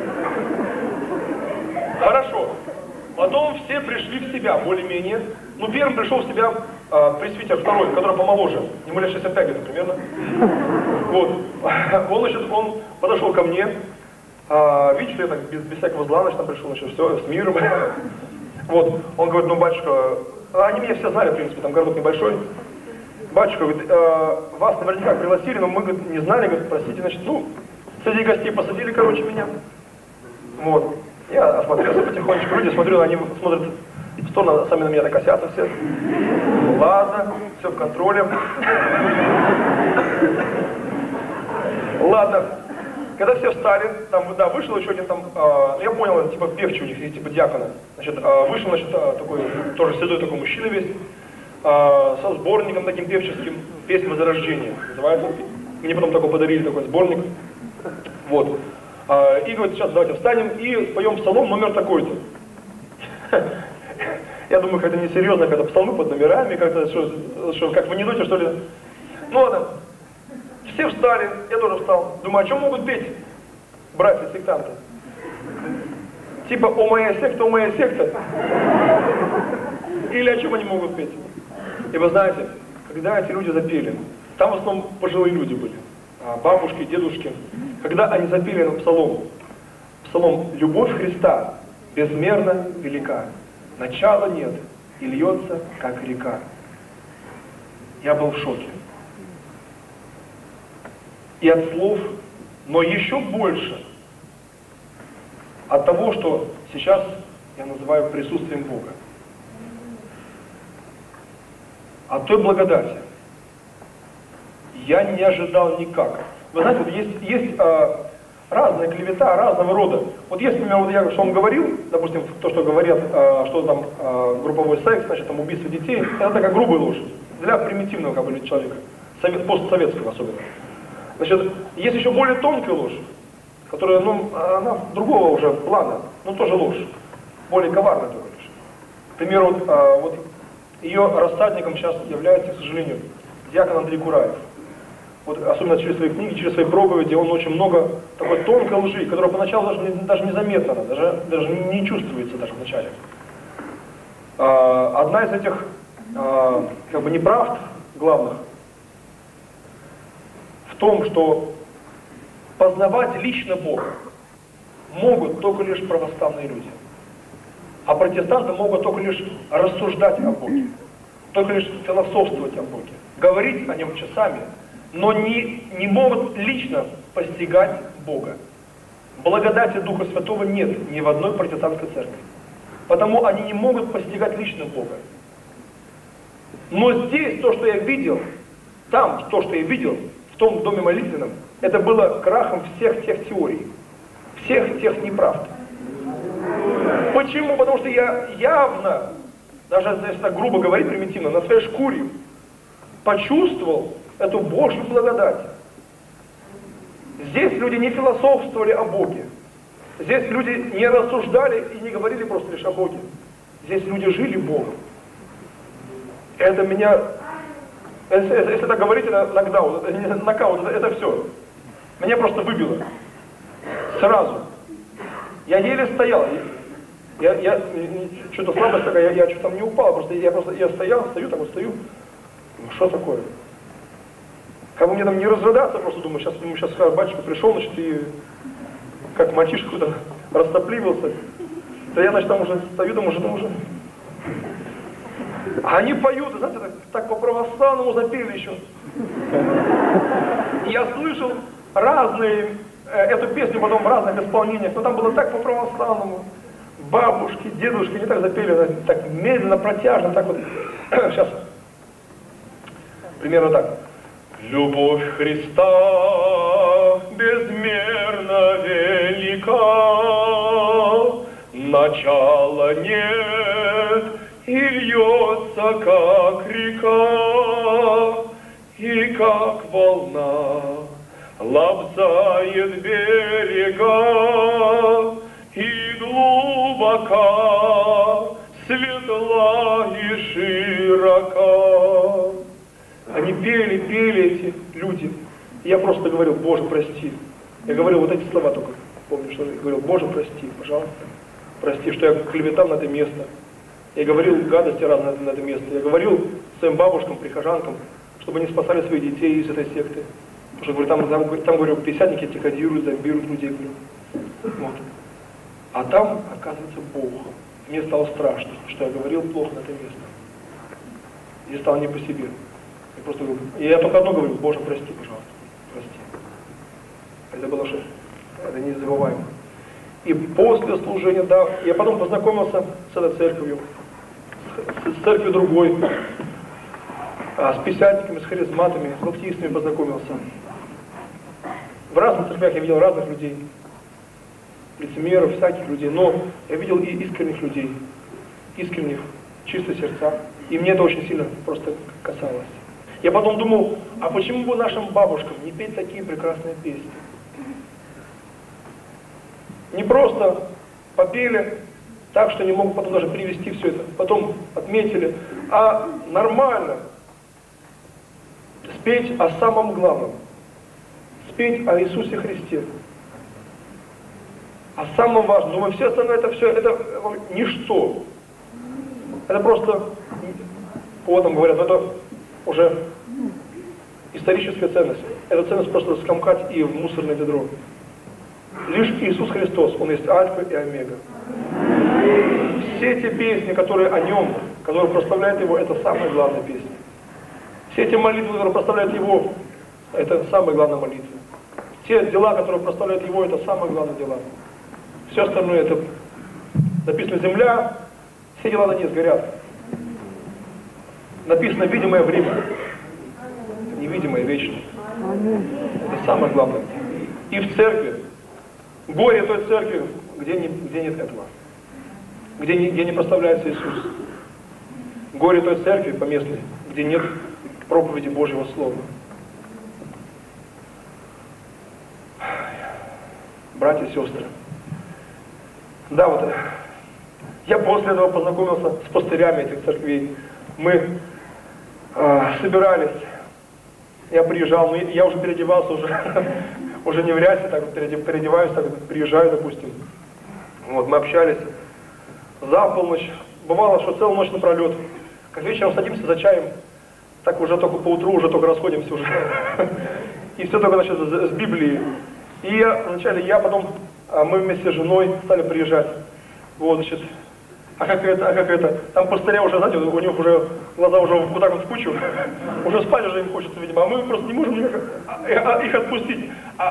Хорошо. Потом все пришли в себя, более-менее. Ну, первым пришел в себя пресвитер второй, который помоложе. Ему лет 65 где-то примерно. Вот. Он подошел ко мне. Видите, я так без всякого зла, значит, там пришел, значит, все, с миром. Вот. Он говорит, ну, батюшка, они меня все знали, в принципе, там городок небольшой. Батюшка, говорит, вас наверняка пригласили, но мы, говорит, не знали, говорит, простите, значит, ну, среди гостей посадили, короче, меня. Вот. Я осмотрелся потихонечку, люди, смотрю, они смотрят в сторону, сами на меня так косятся все. Ладно, все в контроле. Ладно. Когда все встали, там, да, вышел еще один там, я понял, это типа певчий у них, есть типа диакона. Значит, вышел, значит, такой, тоже седой такой мужчина весь, со сборником таким певческим, «Песнь Возрождения» называется. Мне потом такой подарили, такой сборник. Вот. И говорит, сейчас давайте встанем и споем псалом номер такой-то. Я думаю, как-то несерьезно, когда псалмы под номерами, как-то, что, как в анекдоте, что ли. Ну ладно. Все встали, я тоже встал. Думаю, о чем могут петь братья-сектанты? Типа «О моя секта, о моя секта». Или о чем они могут петь? И вы знаете, когда эти люди запели, там в основном пожилые люди были, бабушки, дедушки. Когда они запели на псалом «Любовь Христа безмерно велика, начала нет и льется, как река». Я был в шоке. И от слов, но еще больше от того, что сейчас я называю присутствием Бога. От той благодати я не ожидал никак. Вы знаете, вот есть разная клевета, разного рода. Вот есть, например, вот я, что он говорил, допустим, то, что говорят, что там групповой секс, значит, там убийство детей, это такая грубая ложь для примитивного как бы человека, постсоветского особенно. Значит, есть еще более тонкая ложь, которая, ну, она другого уже плана, но тоже ложь, более коварная только лишь. К примеру, вот ее рассадником сейчас является, к сожалению, диакон Андрей Кураев. Вот, особенно через свои книги, через свои проповеди, он очень много такой тонкой лжи, которая поначалу даже незаметна, даже не чувствуется даже вначале. Одна из этих как бы неправд главных в том, что познавать лично Бога могут только лишь православные люди. А протестанты могут только лишь рассуждать о Боге, только лишь философствовать о Боге, говорить о Нем часами, но не могут лично постигать Бога. Благодати Духа Святого нет ни в одной протестантской церкви. Потому они не могут постигать лично Бога. Но здесь то, что я видел, там то, что я видел, в том доме молитвенном, это было крахом всех тех теорий, всех тех неправд. Почему? Потому что я явно, даже если так грубо говорить, примитивно, на своей шкуре почувствовал эту Божью благодать. Здесь люди не философствовали о Боге. Здесь люди не рассуждали и не говорили просто лишь о Боге. Здесь люди жили Богом. Это меня, если так говорить, это нокаут, это все. Меня просто выбило. Сразу. Я еле стоял. Я что-то слабость такая, я что-то там не упал, я стою, ну, что такое? Как бы мне там не разрыдаться, просто думаю, сейчас батюшка пришел, значит, и как мальчишка куда-то растопливался. Да я, значит, там уже стою, думаю, уже. А они поют, знаете, так по-православному запели еще. Я слышал разные, эту песню потом в разных исполнениях, но там было так по-православному. Бабушки, дедушки не так запели, так медленно, протяжно, так вот. Сейчас. Примерно так. Любовь Христа безмерно велика, начала нет, и льется, как река, и как волна лобзает берега, и глубока, светла и широка. Они пели эти люди. И я просто говорил, Боже, прости. Я говорил вот эти слова только. Помню, что я говорил, Боже, прости, пожалуйста. Прости, что я клеветал на это место. Я говорил гадости разные на это место. Я говорил своим бабушкам, прихожанкам, чтобы они спасали своих детей из этой секты. Потому что говорю, там говорю, пятидесятники эти кодируют, зомбируют людей. Говорю. Вот. А там, оказывается, Бог. Мне стало страшно, что я говорил плохо на это место. Мне стало не по себе. Я просто говорю, и я только одно говорю, Боже, прости, пожалуйста, прости. Это было что? Это незабываемо. И после служения, да, я потом познакомился с этой церковью, с церковью другой, с пятидесятниками, с харизматами, с баптистами познакомился. В разных церквях я видел разных людей, лицемеров, всяких людей, но я видел и искренних людей, искренних, чистых сердца. И мне это очень сильно просто касалось. Я потом думал, а почему бы нашим бабушкам не петь такие прекрасные песни? Не просто попели так, что не могут потом даже привести все это, потом отметили, а нормально спеть о самом главном, спеть о Иисусе Христе, о самом важном. Думаю, все остальное это ничто. Это просто, поводом говорят, это уже историческая ценность. Эту ценность просто скомкать и в мусорное ведро. Лишь Иисус Христос, Он есть Альфа и Омега. Все эти песни, которые о Нем, которые прославляют Его, это самая главная песня. Все эти молитвы, которые прославляют Его, это самая главная молитва. Те дела, которые прославляют Его, это самые главные дела. Все остальное, это написано земля, все дела на ней сгорят. Написано видимое время, невидимое вечно. Это самое главное. И в церкви, горе той церкви, где нет этого, где не прославляется Иисус. Горе той церкви поместной, где нет проповеди Божьего Слова. Братья и сестры, да, вот я после этого познакомился с пастырями этих церквей. Мы собирались, я приезжал, но я уже переодевался, уже не в рясе, так вот переодеваюсь, так вот приезжаю, допустим. Вот, мы общались за полночь, бывало, что целую ночь напролет. Как вечером садимся за чаем, так уже только по утру, уже только расходимся уже. И все только, значит, с Библии. И вначале потом, мы вместе с женой стали приезжать. Вот, значит, а как это? Там пастыря уже, знаете, у них уже глаза уже вот так вот в кучу, уже спать уже им хочется, видимо, а мы просто не можем никак их отпустить.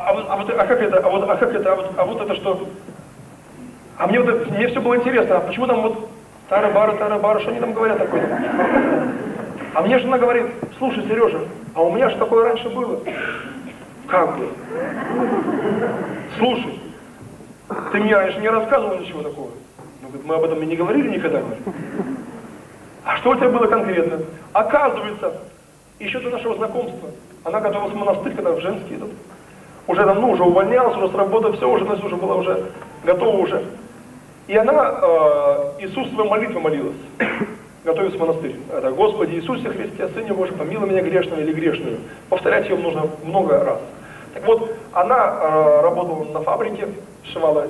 А вот это что? А мне все было интересно, а почему там вот тара-бара, что они там говорят такое? А мне жена говорит, слушай, Сережа, а у меня же такое раньше было. Как бы? Слушай, ты мне раньше не рассказывал ничего такого. Ну, мы об этом и не говорили никогда. А что у тебя было конкретно? Оказывается, еще до нашего знакомства, она готовилась в монастырь, когда в женский этот, уже там, уже увольнялась, уже с работы, все, уже была уже готова уже. И она Иисусовой молитвой молилась, готовилась в монастырь. Это Господи Иисусе Христе, Сыне Божий, помилуй меня грешного или грешную. Повторять ее нужно много раз. Так вот, она работала на фабрике, сшивала.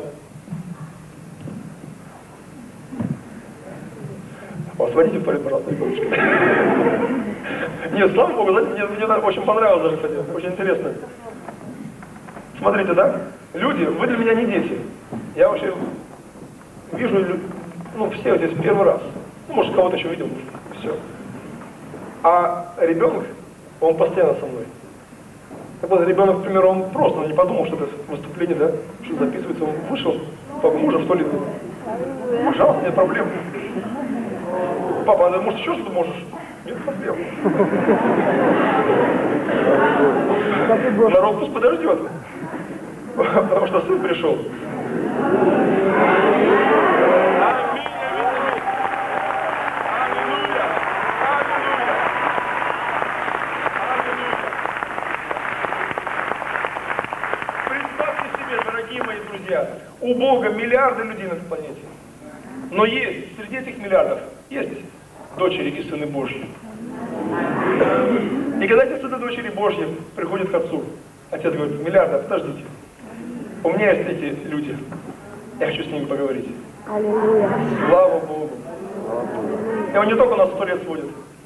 Сводите в порядок, пожалуйста, иконочку. Нет, слава Богу, знаете, мне очень понравилось даже, кстати, очень интересно. Смотрите, да? Люди, вы для меня не дети. Я вообще вижу, все здесь первый раз. Ну, может, кого-то еще видел, может, все. А ребенок, он постоянно со мной. Так вот, ребенок, к примеру, он просто, он не подумал, что это выступление, да, что записывается, он вышел, папа, мужа в туалет. Пожалуйста, нет проблем. Папа, а может еще что-то можешь? Нет проблем. Народ пусть подождет, потому что сын пришел. У Бога миллиарды людей на этой планете. Но есть, среди этих миллиардов, есть дочери и сыны Божьи. И когда эти сыны дочери Божьи приходят к отцу, отец говорит, миллиарды, подождите. У меня есть эти люди. Я хочу с ними поговорить. Аллилуйя. Слава Богу. И он не только нас в туалет сводит.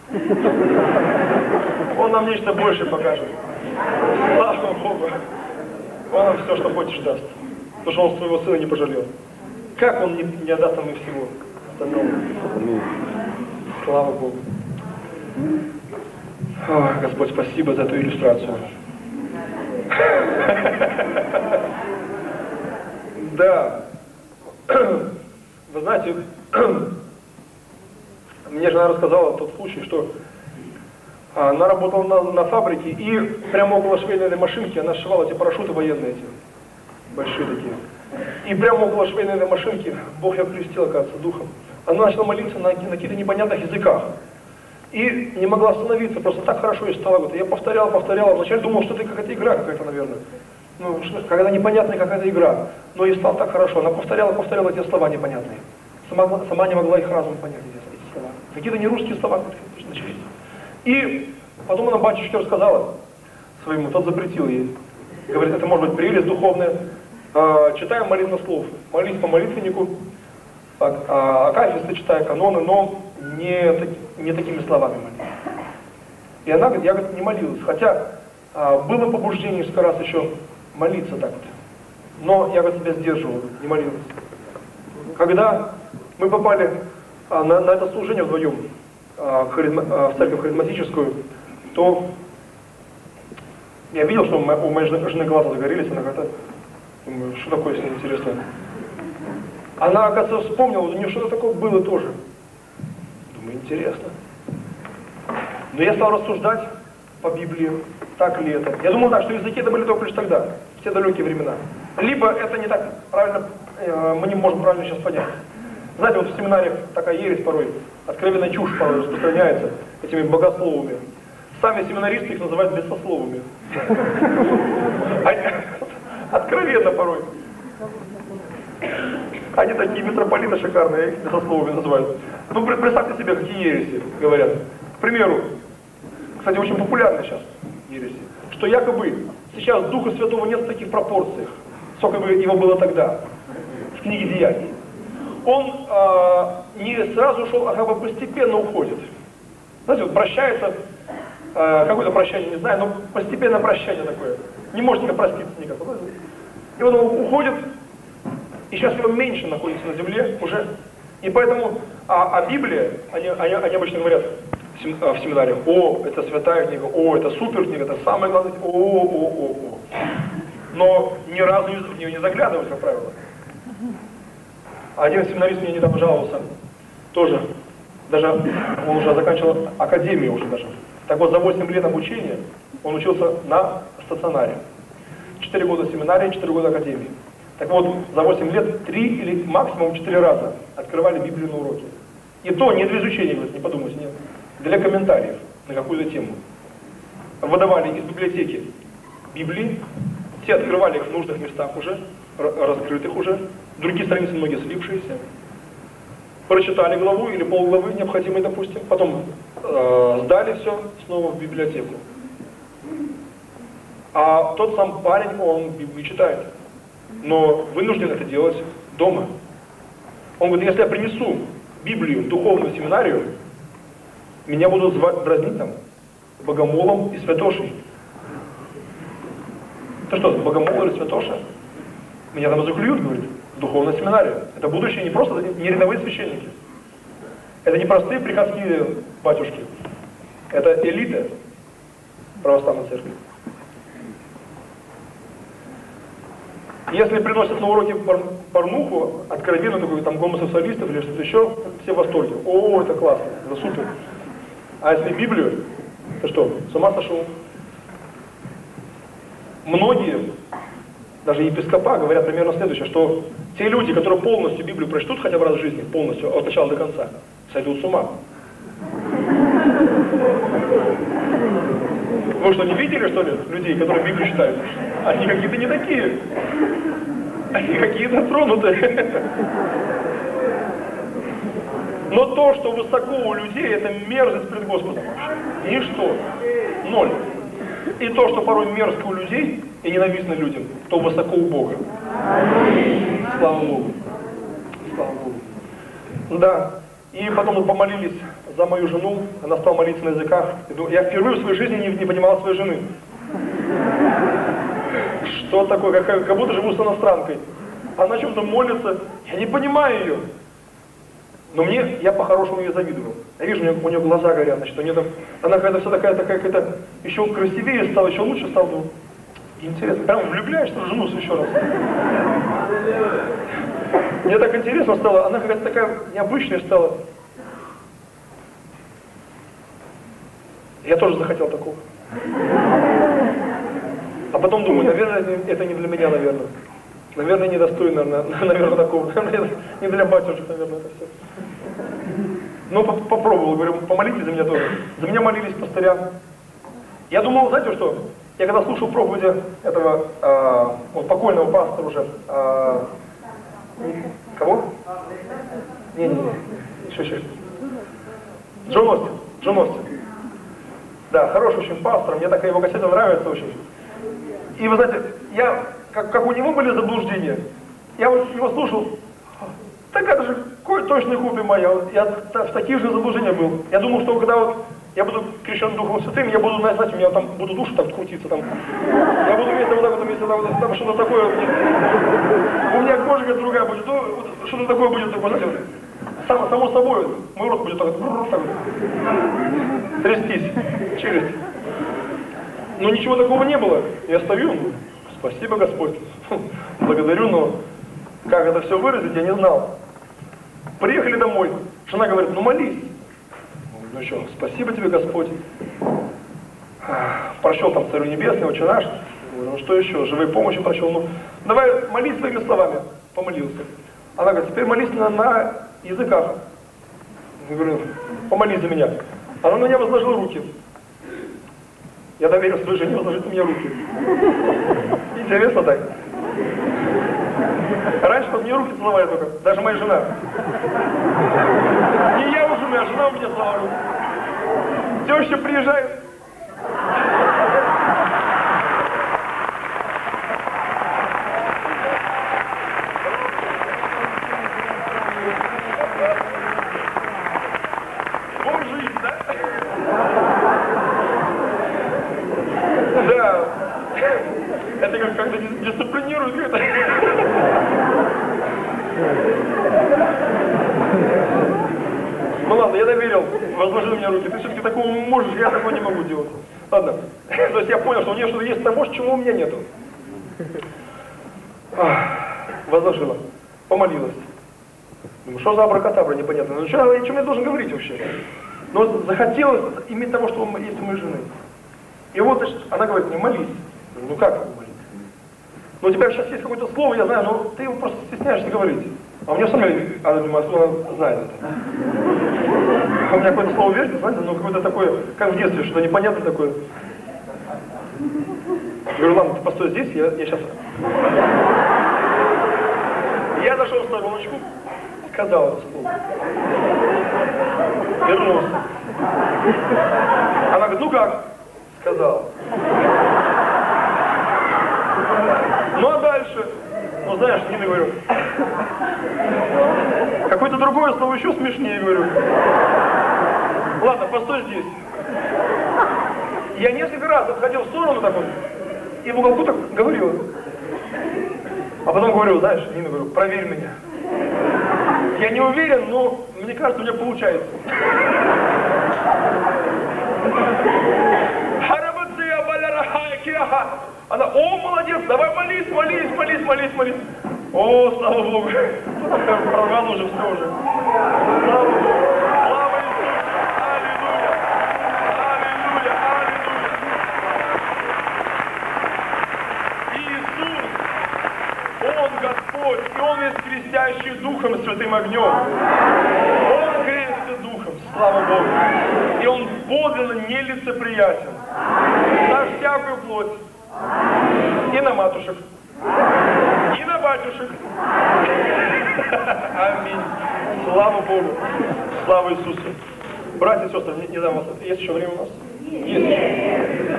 Он нам нечто большее покажет. Слава Богу. Он нам все, что хочешь, даст. Потому что он своего сына не пожалел. Как он не отдаст нам и всего остального? Слава Богу. О, Господь, спасибо за эту иллюстрацию. Да. Вы знаете, мне жена рассказала тот случай, что она работала на фабрике, и прямо около швейной машинки она сшивала эти парашюты военные, эти большие такие. И прямо около швейной машинки Бог ее крестил, оказывается, духом. Она начала молиться на каких-то непонятных языках. И не могла остановиться, просто так хорошо ей стало. Вот, я повторял. Вначале думал, что это какая-то игра какая-то, наверное. Ну, какая-то непонятная какая-то игра. Но ей стало так хорошо. Она повторяла эти слова непонятные. Сама не могла их разум понять, эти слова. Какие-то не русские слова начались. И потом она батюшке рассказала своему, тот запретил ей. Говорит, это может быть прелесть духовная. Читаем молитвослов. Молись по молитвеннику. Акафисты читаю, каноны, но не такими словами молись. И она говорит, я не молилась. Хотя было побуждение несколько раз еще молиться так вот. Но я себя сдерживал, не молилась. Когда мы попали на это служение вдвоем в церковь харизматическую, то я видел, что у моей жены глаза загорелись, она говорит, думаю, что такое с ней интересно. Она, оказывается, вспомнила, у нее что-то такое было тоже. Думаю, интересно. Но я стал рассуждать по Библии, так ли это. Я думал, что языки это были только лишь тогда, в те далекие времена. Либо это не так правильно, мы не можем правильно сейчас понять. Знаете, вот в семинариях такая ересь порой, откровенная чушь порой распространяется этими богословами. Сами семинаристы их называют бесословами. Откровенно порой. Они такие митрополиты шикарные, их бесословами называют. Ну, представьте себе, какие ереси говорят. К примеру, кстати, очень популярны сейчас ереси, что якобы сейчас Духа Святого нет в таких пропорциях, сколько бы его было тогда, в книге Деяний. Он не сразу ушел, а как бы постепенно уходит. Знаете, вот прощается, какое-то прощание, не знаю, но постепенно прощание такое. Не может никак проститься никак. И вот он уходит, и сейчас его меньше находится на земле уже. И поэтому, Библия, они обычно говорят в семинаре: о, это святая книга, о, это супер книга, это самое главное, о. Но ни разу в нее не заглядывают, как правило. Один семинарист мне недавно жаловался, тоже, даже он уже заканчивал академию уже даже. Так вот, за 8 лет обучения он учился на стационаре. 4 года семинарии, 4 года академии. Так вот, за 8 лет 3 или максимум 4 раза открывали Библию на уроке. И то не для изучения, говорит, не подумайте, нет, для комментариев на какую-то тему. Выдавали из библиотеки Библии, все открывали их в нужных местах уже, раскрытых уже, другие страницы многие слившиеся. Прочитали главу или полглавы необходимой, допустим, потом сдали все снова в библиотеку. А тот сам парень, он Библию читает, но вынужден это делать дома. Он говорит: если я принесу Библию в духовную семинарию, меня будут дразнить там богомолом и святошей. Ты что, богомол или святоша? Меня там заклюют, говорит, в духовную семинарию. Это будущее не просто, не рядовые священники. Это не простые приходские батюшки. Это элита православной церкви. Если приносят на уроки порнуху, откровенно такую, там, гомосексуалистов или что-то еще, все в восторге. О, это классно, это супер. А если Библию, ты что, с ума сошел? Многие, даже епископа, говорят примерно следующее, что те люди, которые полностью Библию прочтут хотя бы раз в жизни, полностью, от начала до конца, сойдут с ума. Вы что, не видели, что ли, людей, которые Библию читают? Они какие-то не такие. Они какие-то тронутые. Но то, что высоко у людей, это мерзость пред Господом вообще. Ничто. Ноль. И то, что порой мерзко у людей и ненавистно людям, то высоко у Бога. Слава Богу. Слава Богу. Да. И потом мы помолились за мою жену, она стала молиться на языках. Я впервые в своей жизни не понимал своей жены. Что такое, как будто живу с иностранкой. Она о чем-то молится, я не понимаю ее. Но я по-хорошему ее завидую. Я вижу, у нее глаза горят, значит, она какая-то вся такая какая-то, еще красивее стала, еще лучше стала. Думаю, интересно, прям влюбляешься в жену еще раз. Мне так интересно стало, она какая-то такая необычная стала. Я тоже захотел такого. А потом думаю, наверное, это не для меня, наверное. Наверное, недостойно, наверное, такого. Наверное, не для батюшек, наверное, это все. Но попробовал, говорю, помолитесь за меня тоже. За меня молились пастыря. Я думал, знаете что? Я когда слушал проповеди этого покойного пастора уже, кого? Не. Еще. Джон Остин. Да, хороший очень пастор, мне такая его кассета нравится очень. И вы знаете, как у него были заблуждения, я вот его слушал, так это же точно копия моя, я в таких же заблуждениях был. Я думал, что когда вот я буду крещен Духом Святым, я буду, знаете, у меня там будут уши так крутиться там. Я буду вместе вот так вот, вместе там что-то такое. У меня кожа другая будет, что-то такое будет, знаете, само собой, мой рот будет так трястись, челюсть. Но ничего такого не было. Я стою, спасибо, Господь, благодарю, но как это все выразить, я не знал. Приехали домой, жена говорит, ну молись. Ну что, спасибо тебе, Господь. Прочел там Царю Небесный, Отче наш. Ну что еще, живой помощи прочел. Ну, давай молись своими словами. Помолился. Она говорит, теперь молись на языках. Я говорю, помолись за меня. Она на меня возложила руки. Я доверил своей жене возложить на меня руки. Интересно так. Раньше под мне руки целовали только, даже моя жена. Не я у жены, а жена у меня целовала руки. Теща приезжает. Жизнь, да? Да. Это как-то дисциплинирует. доверил, возложил мне руки. Ты все-таки такого можешь, я такого не могу делать. Ладно. То есть я понял, что у нее что-то есть того, чего у меня нету. Возложила. Помолилась. Думаю, что за абракадабра, непонятно. Ну что я должен говорить вообще? Но захотелось иметь того, что есть у моей жены. И вот, значит, она говорит мне, молись. Ну как молиться? Ну у тебя сейчас есть какое-то слово, я знаю, но ты его просто стесняешься говорить. А у меня сама, она знает это. А у меня какое-то слово верьте, знаете, ну какое-то такое, как в детстве, что-то непонятное такое. Я говорю, ладно, ты постой здесь, я сейчас... Я зашел в стороночку, сказал это слово. Вернулся. Она говорит, ну как? Сказал. Ну а дальше? Ну знаешь, не говорю. Какое-то другое слово еще смешнее, говорю. Ладно, постой здесь. Я несколько раз отходил в сторону так вот, и в уголку так говорил. А потом говорю, знаешь, Нина, говорю, проверь меня. Я не уверен, но мне кажется, у меня получается. Она, о, молодец, давай молись, молись, молись, молись, молись. О, слава Богу. Прорвал уже все уже. Слава Богу. Слава Иисусу. Аллилуйя. Аллилуйя. Аллилуйя. Иисус, Он Господь, и Он есть крестящий Духом Святым огнем. Он крестит Духом, слава Богу. И Он подлинно нелицеприятен на всякую плоть. И на матушек, и на батюшек. Аминь. Слава Богу. Слава Иисусу. Братья и сестры, не дам вас. Есть еще время у нас? Есть еще.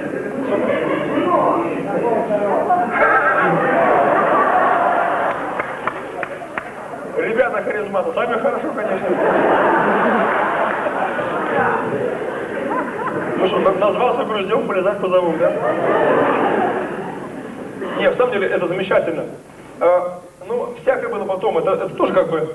Ребята харизматы, сами хорошо, конечно. Ну что, назвался груздем, полезать позову, да? Нет, в самом деле это замечательно. Ну, всякое было потом, это тоже как бы...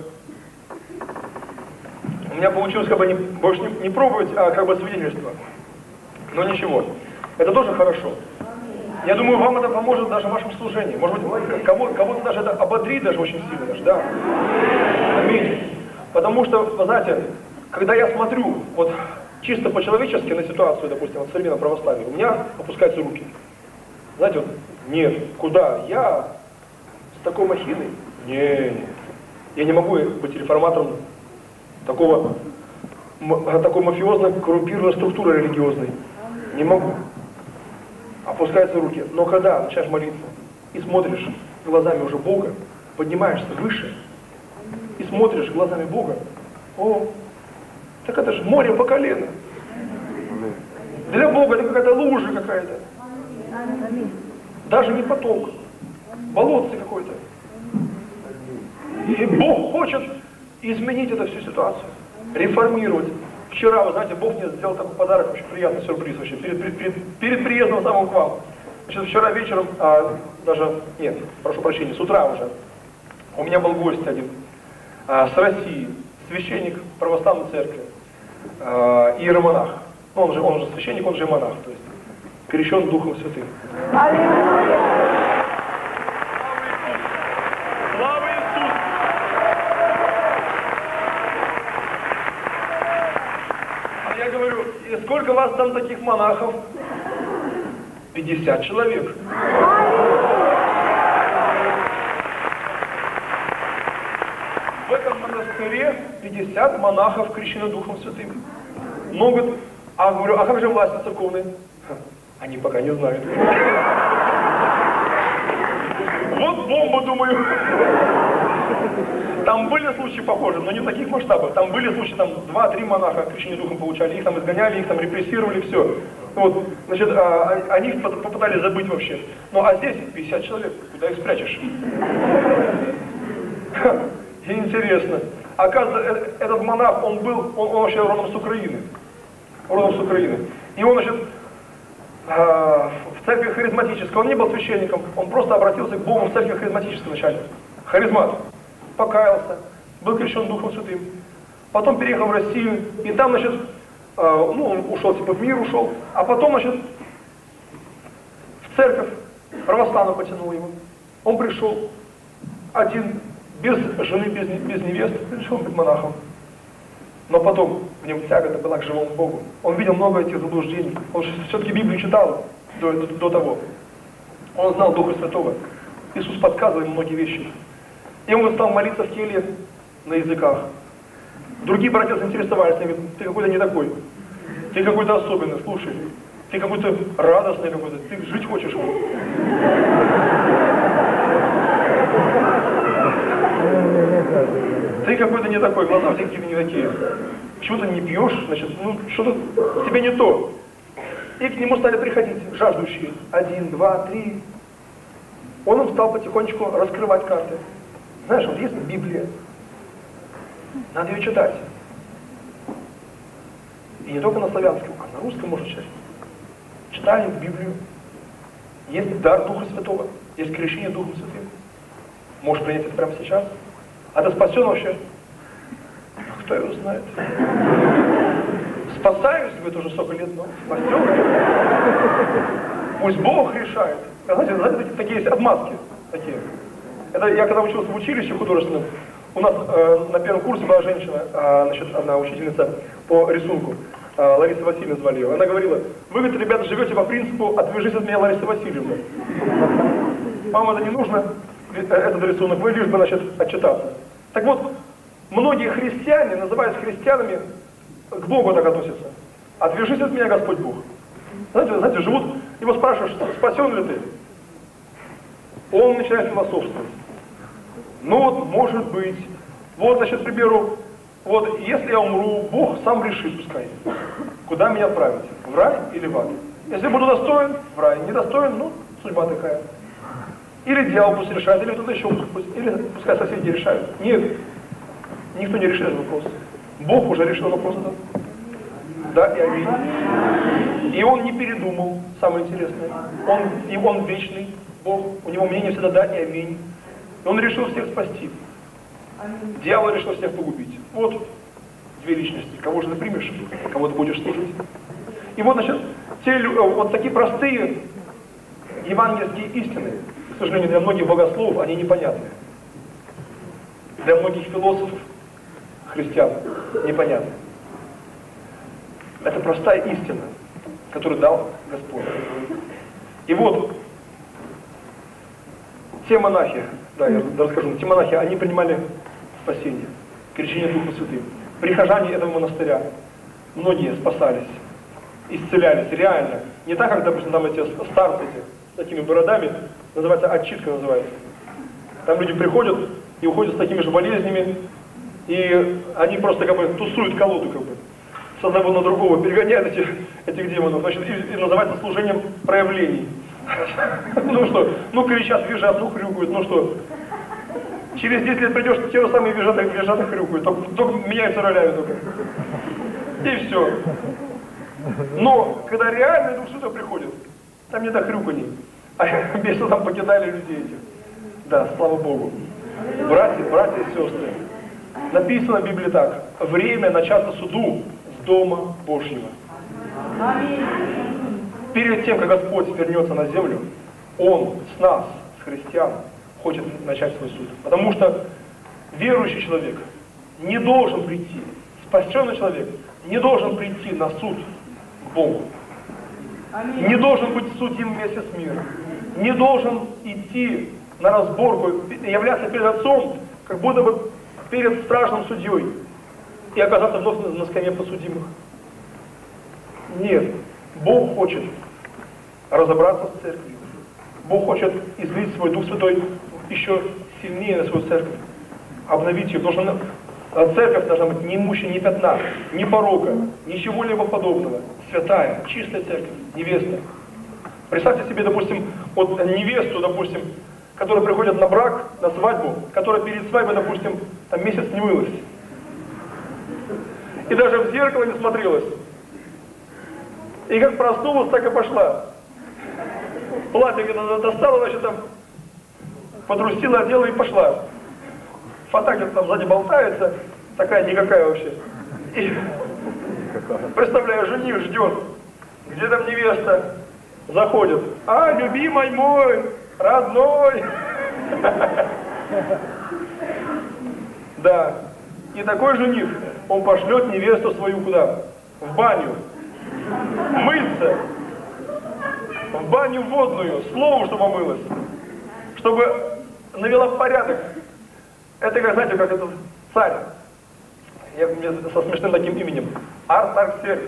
У меня получилось как бы больше не пробовать, а как бы свидетельство. Но ничего, это тоже хорошо. Я думаю, вам это поможет даже в вашем служении. Может быть, кого-то даже это ободрит даже очень сильно, даже, да? Аминь. Потому что, вы знаете, когда я смотрю вот чисто по-человечески на ситуацию, допустим, в современном православии, у меня опускаются руки. Знаете, вот, нет, куда? Я с такой махиной? Не. Я не могу быть реформатором такой мафиозной, коррумпированной структуры религиозной. Не могу. Опускаются руки. Но когда начинаешь молиться и смотришь глазами уже Бога, поднимаешься выше и смотришь глазами Бога, о, так это же море по колено. Для Бога это какая-то лужа какая-то. Даже не поток, болотце какое-то. И Бог хочет изменить эту всю ситуацию, реформировать. Вчера, вы знаете, Бог мне сделал такой подарок, очень приятный сюрприз вообще, перед приездом самым к вам. Значит, вчера вечером, нет, прошу прощения, с утра уже, у меня был гость один с России, священник православной церкви, иеромонах. Ну, он же священник, он же и монах, то есть крещен Духом Святым. Аллилуйя! Слава Иисусу! А я говорю, и сколько вас там таких монахов? 50 человек. В этом монастыре 50 монахов крещены Духом Святым. Могут, говорю, а как же власти церковные? Они пока не знают. Вот бомба, думаю. Там были случаи похожи, но не в таких масштабах. Там были случаи, там 2-3 монаха крещение Духом получали, их там изгоняли, их там репрессировали, все. Вот, значит, о них попытались забыть вообще. Ну а здесь 50 человек, куда их спрячешь? Интересно. Оказывается, этот монах, он вообще родом с Украины. Родом с Украины. И он, значит, в церкви харизматической, он не был священником, он просто обратился к Богу в церкви харизматической вначале. Харизмат. Покаялся, был крещен Духом Святым. потом переехал в Россию, и там, значит, он ушел, типа, в мир ушел, а потом, значит, в церковь православную потянул его. Он пришел один, без жены, без невесты, решил быть монахом. Но потом в нем тяга была к живому Богу. Он видел много этих заблуждений. Он все-таки Библию читал до того. Он знал Духа Святого. Иисус подсказывал ему многие вещи. И он стал молиться в келье на языках. Другие братья заинтересовались, они говорят, ты какой-то не такой. Ты какой-то особенный, слушай. Ты какой-то радостный какой-то. Ты жить хочешь. Ты какой-то не такой, глаза у тебя какие-то не такие. Почему ты не пьешь, значит, что-то тебе не то. И к нему стали приходить жаждущие. 1, 2, 3. Он им стал потихонечку раскрывать карты. Знаешь, вот есть Библия. Надо ее читать. И не только на славянском, а на русском можно читать. Читаем Библию. Есть дар Духа Святого. Есть крещение Духом Святым. Можешь принять это прямо сейчас. А ты спасен вообще? Кто его знает? Спасаюсь вы тоже столько лет, но спасен. Пусть Бог решает. Знаете, такие есть отмазки. Такие. Это я когда учился в училище художественном, у нас на первом курсе была женщина, значит, одна учительница по рисунку, Лариса Васильевна звали ее. Она говорила, вы, говорит, ребята, живете по принципу «отвяжись от меня, Лариса Васильевна». Вам это не нужно, этот рисунок, вы лишь бы, значит, отчитаться. Так вот, многие христиане, называясь христианами, к Богу так относятся. «Отвяжись от меня, Господь Бог». Знаете, живут, его спрашиваешь, спасен ли ты? Он начинает философствовать. Ну вот, может быть. Вот, значит, к примеру, вот, если я умру, Бог сам решит, пускай, куда меня отправить, в рай или в ад. Если буду достоин, в рай, недостоин, ну, судьба такая. Или дьявол пусть решает, или кто-то еще пусть, или пускай соседи решают. Нет, никто не решает вопрос. Бог уже решил вопрос этот. Да, и аминь. И он не передумал, самое интересное. Он вечный Бог, у него мнение всегда да и аминь. И он решил всех спасти. Дьявол решил всех погубить. Вот две личности. Кого же ты примешь, кого ты будешь служить. И вот, значит, вот такие простые евангельские истины, к сожалению, для многих богословов они непонятны. Для многих философов, христиан, непонятны. Это простая истина, которую дал Господь. И вот, те монахи, да, я расскажу, те монахи, они принимали спасение, крещение Духа Святым. Прихожане этого монастыря, многие спасались, исцелялись, реально. Не так, как, допустим, там эти старцы эти, с такими бородами, называется отчитка называется. Там люди приходят и уходят с такими же болезнями, и они просто как бы тусуют колоду, как бы. С одного на другого перегоняют этих демонов, значит, и называется служением проявлений. Ну что, ну кричат, визжат, ну хрюкают, ну что. Через 10 лет придешь, те же самые визжат и хрюкают, только меняются ролями только. И все. Но, когда реальный Дух Святой приходит, там не до хрюканий, а бесы там покидали людей этих. Да, слава Богу. Братья и сестры, написано в Библии так: время начаться суду с Дома Божьего. Перед тем, как Господь вернется на землю, Он с нас, с христиан, хочет начать свой суд. Потому что верующий человек не должен прийти, спасенный человек не должен прийти на суд к Богу. Не должен быть судим вместе с миром. Не должен идти на разборку, являться перед Отцом, как будто бы перед страшным судьей, и оказаться вновь на скамье подсудимых. Нет. Бог хочет разобраться с церковью. Бог хочет излить свой Дух Святой еще сильнее на свою церковь. Обновить ее. Потому что церковь должна быть ни муща, ни пятна, ни порока, ничего-либо подобного. Святая, чистая церковь, невеста. Представьте себе, допустим, вот невесту, допустим, которая приходит на брак, на свадьбу, которая перед свадьбой, допустим, там месяц не мылась. И даже в зеркало не смотрелась. И как проснулась, так и пошла. Платье когда достала, значит, там подрустила, одела и пошла. Фата где-то там сзади болтается, такая никакая вообще. И, представляю, жених ждет, где там невеста, заходит. А, любимый мой, родной. Да. И такой жених, он пошлет невесту свою куда? В баню. Мыться. В баню водную, словом, чтобы омылась. Чтобы навела порядок. Это, как, знаете, как этот царь. Со смешным таким именем. Артаксеркс.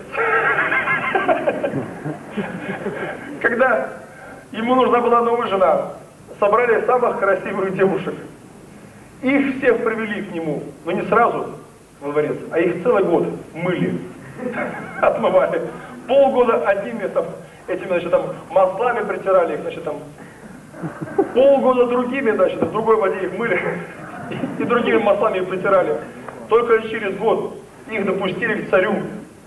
Когда ему нужна была новая жена, собрали самых красивых девушек. Их всех привели к нему, но не сразу во дворец, а их целый год мыли, отмывали. Полгода одними там, этими, значит, там, маслами притирали их, значит, там. Полгода другими, значит, в другой воде их мыли и другими маслами их притирали. Только через год их допустили к царю.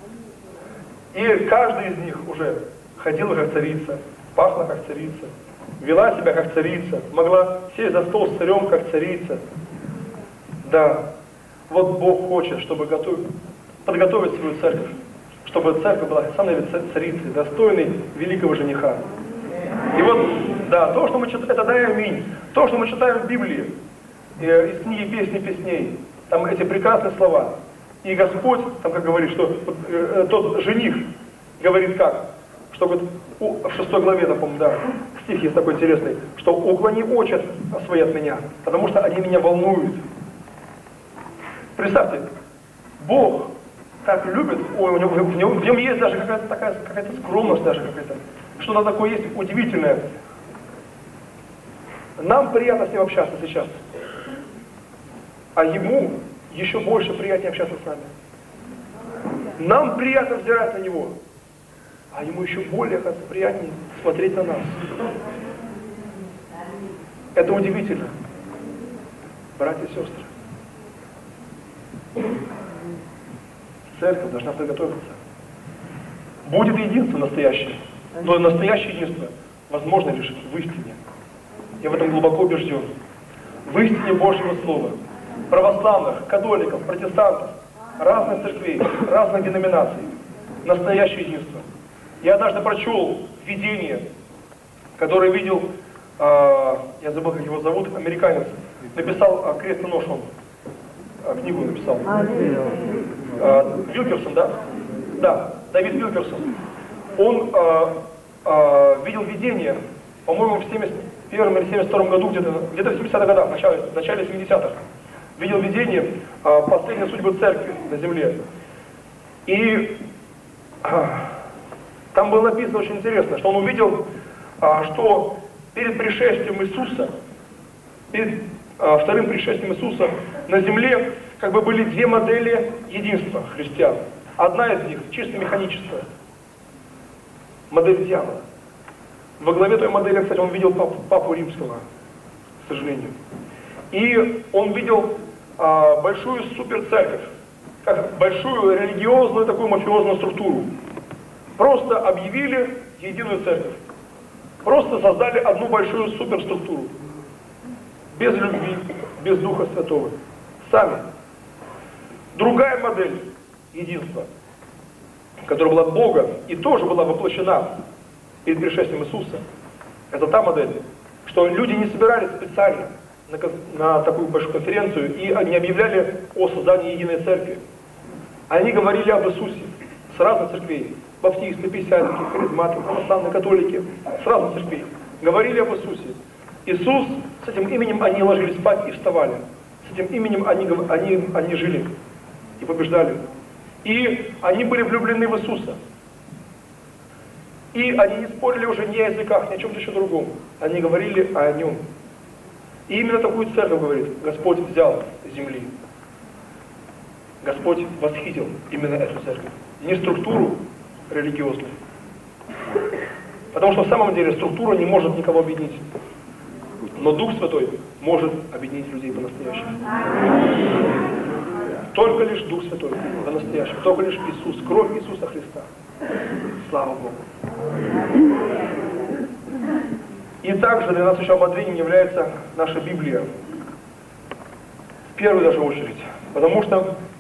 И каждый из них уже ходила как царица, пахла как царица, вела себя как царица, могла сесть за стол с царем как царица. Да, вот Бог хочет, чтобы подготовить свою церковь, чтобы церковь была самой царицей, достойной великого жениха. И вот, да, то, что мы читаем, это дай аминь, то, что мы читаем в Библии, из книги «Песни песней», там эти прекрасные слова. И Господь, там как говорит, что тот жених говорит как, что говорит, в 6 главе, по-моему, да, стих есть такой интересный, что уклони очи свои от меня, потому что они меня волнуют. Представьте, Бог так любит, ой, в нем есть даже какая-то скромность, даже какая-то, что-то такое есть удивительное. Нам приятно с ним общаться сейчас, а ему еще больше приятнее общаться с нами. Нам приятно взирать на него, а ему еще более приятнее смотреть на нас. Это удивительно, братья и сестры. Церковь должна приготовиться. Будет единство настоящее, но настоящее единство возможно лишь в истине. Я в этом глубоко убежден. В истине Божьего Слова. Православных, католиков, протестантов, разных церквей, разных деноминаций. Настоящее единство. Я однажды прочел видение, которое видел, я забыл, как его зовут, американец. Написал «Крест и нож», он книгу написал. Вилкерсон, да? Да, Давид Вилкерсон. Он видел видение, по-моему, в 71 или 72 году, где-то в 70-х годах, в начале 70-х. Видел видение последней судьбы церкви на земле. И там было написано очень интересно, что он увидел, что перед пришествием Иисуса, перед вторым пришествием Иисуса на земле как бы были две модели единства христиан. Одна из них чисто механическая. Модель дьявола. Во главе той модели, кстати, он видел папу римского, к сожалению. И он видел большую суперцерковь, как большую религиозную такую мафиозную структуру. Просто объявили единую церковь. Просто создали одну большую суперструктуру. Без любви, без Духа Святого. Сами. Другая модель единства, которая была Бога и тоже была воплощена перед пришествием Иисуса, это та модель, что люди не собирались специально на такую большую конференцию и не объявляли о создании единой церкви. Они говорили об Иисусе с разных церквей. Баптисты, пятидесятники, харизматы, православные, католики, с разных церквей. Говорили об Иисусе. Иисус, с этим именем они ложились спать и вставали. С этим именем они жили и побеждали. И они были влюблены в Иисуса. И они не спорили уже ни о языках, ни о чем-то еще другом. Они говорили о Нем. И именно такую церковь, говорит, Господь взял с земли. Господь восхитил именно эту церковь. Не структуру религиозную. Потому что в самом деле структура не может никого объединить. Но Дух Святой может объединить людей по-настоящему. Только лишь Дух Святой по-настоящему. Только лишь Иисус, кровь Иисуса Христа. Слава Богу. И также для нас еще ободрением является наша Библия. В первую даже очередь. Потому что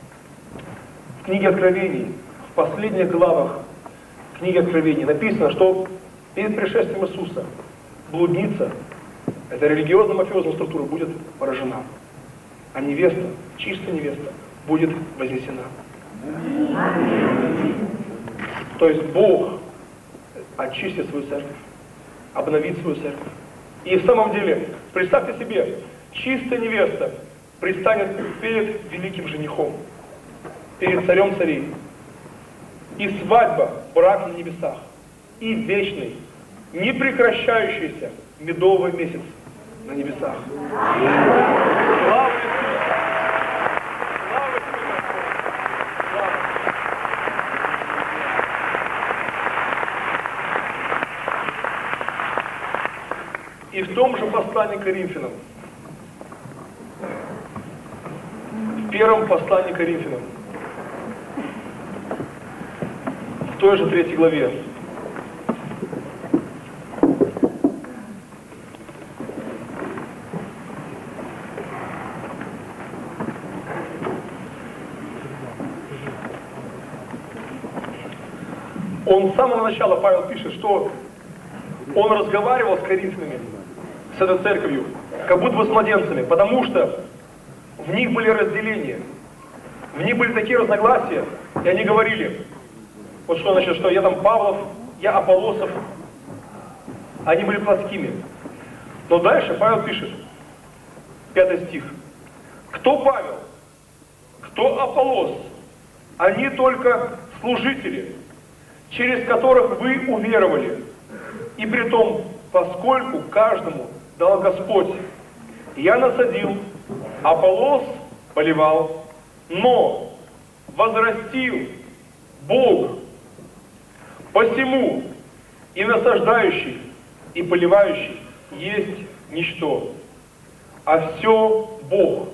книге Откровений, в последних главах книги Откровений написано, что перед пришествием Иисуса блудница, эта религиозно-мафиозная структура, будет поражена. А невеста, чистая невеста, будет вознесена. То есть Бог очистит свою церковь, обновит свою церковь. И в самом деле, представьте себе, чистая невеста предстанет перед великим женихом, перед царем царей. И свадьба, брак на небесах, и вечный, непрекращающийся медовый месяц на небесах. Слава Иисусу! Слава Иисусу! Слава! И в том же послании к Коринфянам, в первом послании к Коринфянам, в той же 3 главе, он с самого начала, Павел пишет, что он разговаривал с коринфянами, с этой церковью, как будто бы с младенцами, потому что в них были разделения, в них были такие разногласия, и они говорили, вот что значит, что я там Павлов, я Аполлосов, они были плотскими. Но дальше Павел пишет, 5 стих, кто Павел, кто Аполлос, они только служители, через которых вы уверовали, и притом, поскольку каждому дал Господь, я насадил, Аполлос поливал, но возрастил Бог. Посему и насаждающий, и поливающий есть ничто, а все Бог,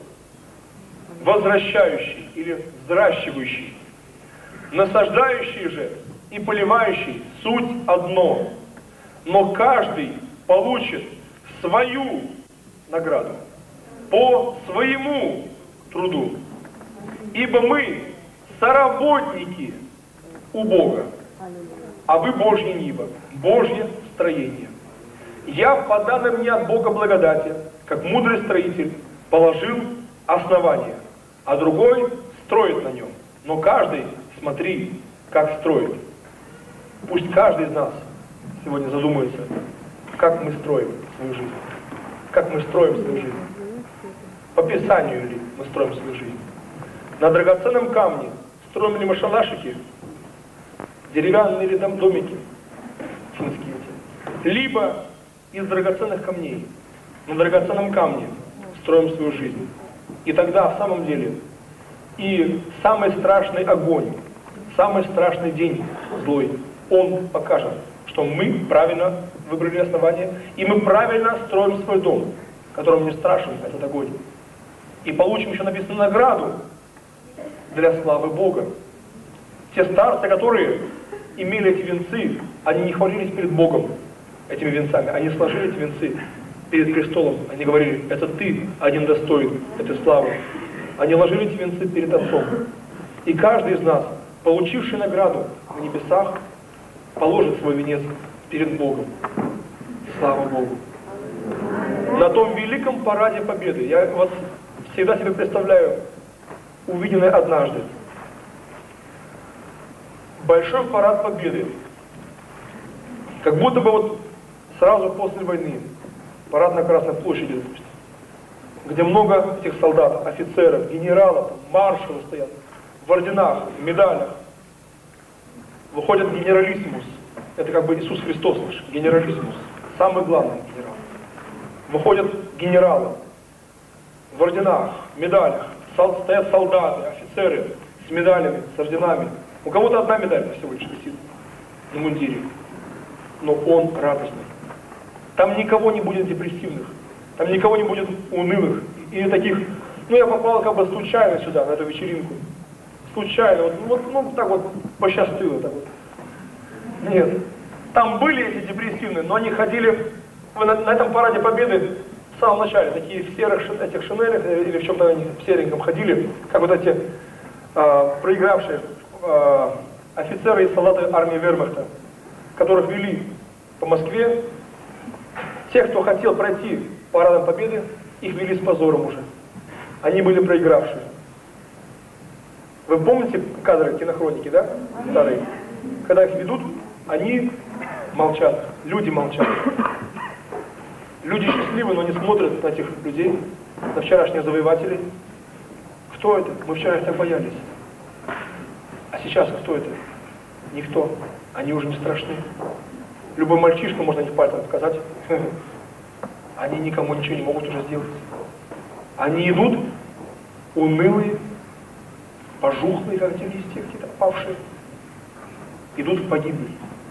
возвращающий или взращивающий. Насаждающий же и поливающий суть одно, но каждый получит свою награду по своему труду. Ибо мы соработники у Бога, а вы Божье ниво, Божье строение. Я, по данным мне от Бога благодати, как мудрый строитель, положил основание, а другой строит на нем. Но каждый смотри, как строит. Пусть каждый из нас сегодня задумается, как мы строим свою жизнь. Как мы строим свою жизнь. По Писанию ли мы строим свою жизнь. На драгоценном камне строим ли мы шалашики, деревянные ли там домики финские, либо из драгоценных камней, на драгоценном камне строим свою жизнь. И тогда в самом деле и самый страшный огонь, самый страшный день злой, он покажет, что мы правильно выбрали основание, и мы правильно строим свой дом, которому не страшен этот огонь. И получим еще написано награду для славы Бога. Те старцы, которые имели эти венцы, они не хвалились перед Богом этими венцами, они сложили эти венцы перед престолом, они говорили, это ты один достоин этой славы. Они ложили эти венцы перед Отцом. И каждый из нас, получивший награду на небесах, положит свой венец перед Богом. Слава Богу. На том великом параде Победы, я вот всегда себе представляю увиденное однажды. Большой парад Победы. Как будто бы вот сразу после войны. Парад на Красной площади, где много этих солдат, офицеров, генералов, маршалов стоят, в орденах, в медалях. Выходит генералиссимус. Это как бы Иисус Христос наш, генералиссимус. Самый главный генерал. Выходят генералы в орденах, медалях. Стоят солдаты, офицеры с медалями, с орденами. У кого-то одна медаль всего лишь висит на мундире. Но он радостный. Там никого не будет депрессивных. Там никого не будет унылых. Или таких, ну я попал как бы случайно сюда, на эту вечеринку. Случайно, так вот, посчастливо так вот. Нет. Там были эти депрессивные, но они ходили на этом параде Победы в самом начале, такие в серых этих шинелях или в чем-то они в сереньком ходили, как вот эти проигравшие офицеры и солдаты армии Вермахта, которых вели по Москве, тех, кто хотел пройти парадом Победы, их вели с позором уже. Они были проигравшие. Вы помните кадры кинохроники, да? Старые? Когда их ведут, они молчат, люди молчат. Люди счастливы, но не смотрят на этих людей, на вчерашних завоевателей. Кто это? Мы вчера их так боялись. А сейчас кто это? Никто. Они уже не страшны. Любой мальчишка можно их пальцем показать. Они никому ничего не могут уже сделать. Они идут унылые, пожухлые, как те листья, какие-то опавшие. Идут в погибель.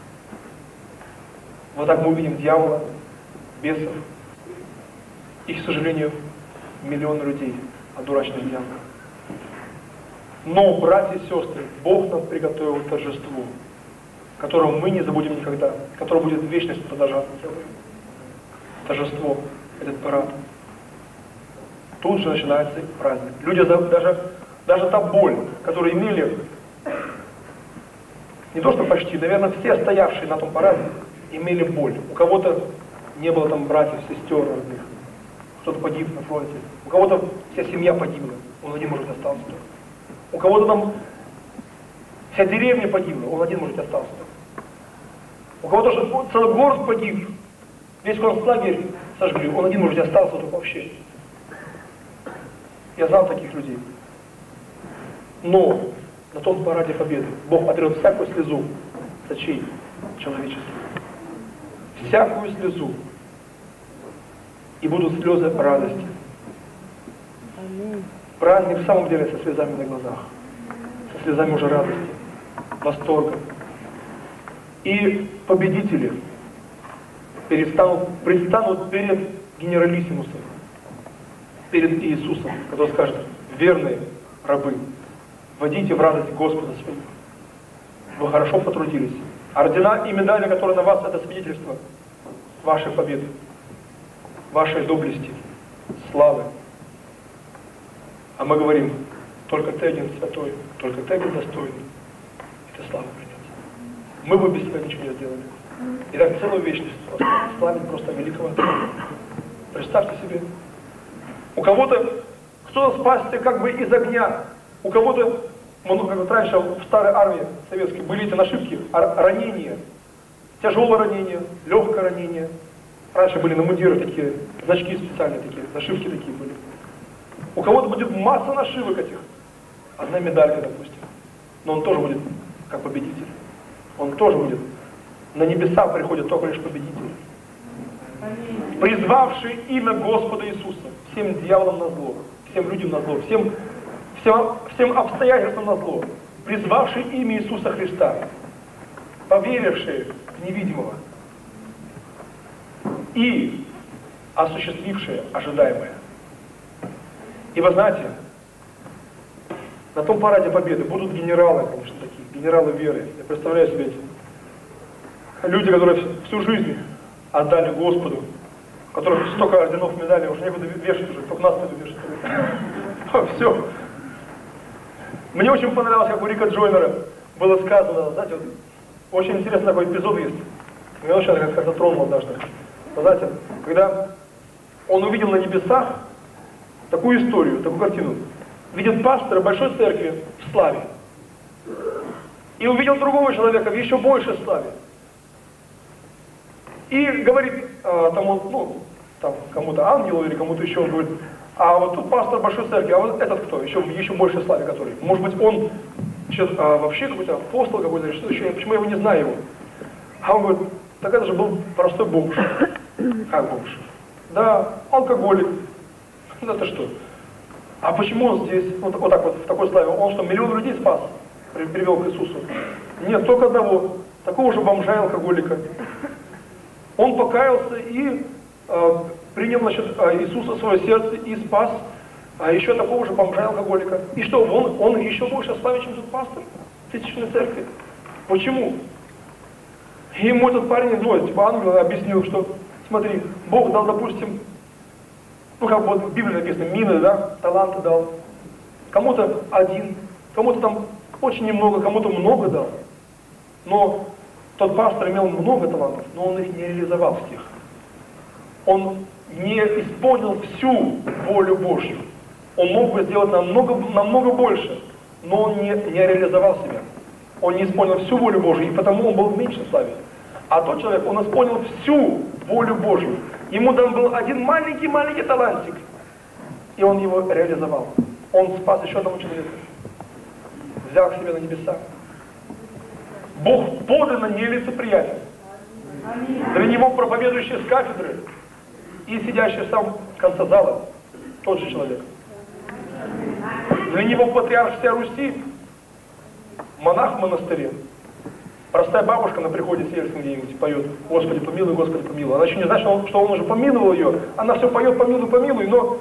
Вот так мы увидим дьявола, бесов. И, к сожалению, миллионы людей, одураченных дьяволом. Но, братья и сестры, Бог нам приготовил торжество, которого мы не забудем никогда, которое будет в вечность продолжаться. Торжество, этот парад. Тут же начинается праздник. Люди, даже та боль, которую имели, не то что почти, наверное, все стоявшие на том параде, имели боль. У кого-то не было там братьев, сестер родных, кто-то погиб на фронте, у кого-то вся семья погибла, он один, может, остался только. У кого-то там вся деревня погибла, он один, может, остался только. У кого-то целый город погиб, весь концлагерь сожгли, он один, может, остался только вообще. Я знал таких людей. Но на том параде Победы Бог отрет всякую слезу с очей человеческих. Всякую слезу. И будут слезы радости. Праздник в самом деле со слезами на глазах. Со слезами уже радости, восторга. И победители предстанут перед генералиссимусом, перед Иисусом, который скажет: верные рабы, вводите в радость Господа своего. Вы хорошо потрудились. Ордена и медали, которые на вас, это свидетельство вашей победы, вашей доблести, славы. А мы говорим: только ты один святой, только ты один достойный, и ты славу принес. Мы бы без тебя ничего не сделали. И так целую вечность славить просто великого Отца. Представьте себе, у кого-то кто-то спасся как бы из огня, у кого-то, как вот раньше в старой армии советской были эти нашивки, ранения, тяжелое ранение, легкое ранение. Раньше были на мундиры такие, значки специальные такие, нашивки такие были. У кого-то будет масса нашивок этих, одна медалька, допустим, но он тоже будет как победитель. Он тоже будет. На небеса приходят только лишь победители, призвавшие имя Господа Иисуса всем дьяволам на зло, всем людям на зло, всем обстоятельствам на зло, призвавшие имя Иисуса Христа, поверившие в невидимого и осуществившие ожидаемое. И вы знаете, на том параде Победы будут генералы, конечно, такие, генералы веры. Я представляю себе эти люди, которые всю жизнь отдали Господу, у которых столько орденов, медалей, уже некуда вешать уже, только нас тут вешать. Все. Мне очень понравилось, как у Рика Джойнера было сказано, знаете, вот, очень интересный такой эпизод есть. Меня очень как-то тронул однажды. Знаете, когда он увидел на небесах такую историю, такую картину. Видит пастора большой церкви в славе. И увидел другого человека в еще большей славе. И говорит тому, кому-то ангелу или кому-то еще, он говорит: а вот тут пастор большой церкви, а вот этот кто? Еще большей славе который. Может быть, он вообще какой-то апостол какой-то, или что-то еще, почему я его не знаю его? А он говорит: так это же был простой бомж. Как бомж? Да, алкоголик. Это что? А почему он здесь, вот так вот, в такой славе? Он что, миллион людей спас? Привел к Иисусу? Нет, только одного, такого же бомжа и алкоголика. Он покаялся и принял, значит, Иисуса в свое сердце и спас еще такого же бомжа и алкоголика. И что, он еще больше славе, чем тот пастор тысячной церкви? Почему? И ему этот парень, ангел объяснил, что, смотри, Бог дал, допустим, как вот в Библии написано, мины, да, таланты дал. Кому-то один, Кому-то там очень немного, кому-то много дал. Но тот пастор имел много талантов, но он их не реализовал всех. Он не исполнил всю волю Божью. Он мог бы сделать намного больше, но он не реализовал себя. Он не исполнил всю волю Божью, и потому он был в меньшей славе. А тот человек, он исполнил всю волю Божью. Ему дан был один маленький талантик, и он его реализовал. Он спас еще одного человека, взял к себе на небеса. Бог подлинно нелицеприятен. Для него проповедующий с кафедры и сидящий в самом конце зала тот же человек. Для него патриарх всей Руси, монах в монастыре, простая бабушка на приходе сельском где-нибудь поет: «Господи, помилуй, Господи, помилуй». Она еще не знает, что он уже помиловал ее. Она все поет: «Помилуй, помилуй», но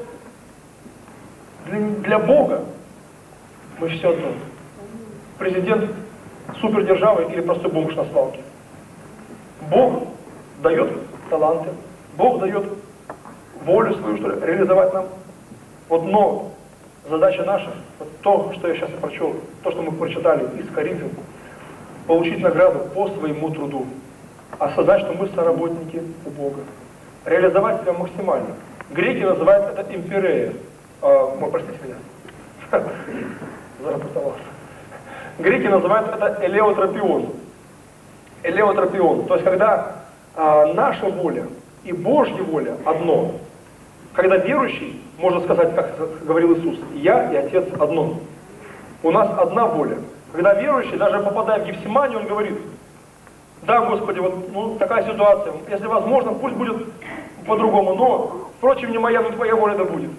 для Бога мы все одно. Президент супердержавы или простой бомж на свалке. Бог дает таланты, Бог дает волю свою, что ли, реализовать нам. Вот, но задача наша, вот то, что я сейчас прочел, то, что мы прочитали из Коринфян, получить награду по своему труду, осознать, что мы соработники у Бога, реализовать себя максимально. Греки называют это имперея. Простите меня. Зарапортовался. Греки называют это элеотропион. Элеотропион. То есть, когда наша воля и Божья воля одно. Когда верующий, можно сказать, как говорил Иисус: «Я и Отец одно». У нас одна воля. Когда верующий, даже попадая в Гефсиманию, он говорит: «Да, Господи, вот такая ситуация. Если возможно, пусть будет по-другому, но, впрочем, не моя, но Твоя воля да будет».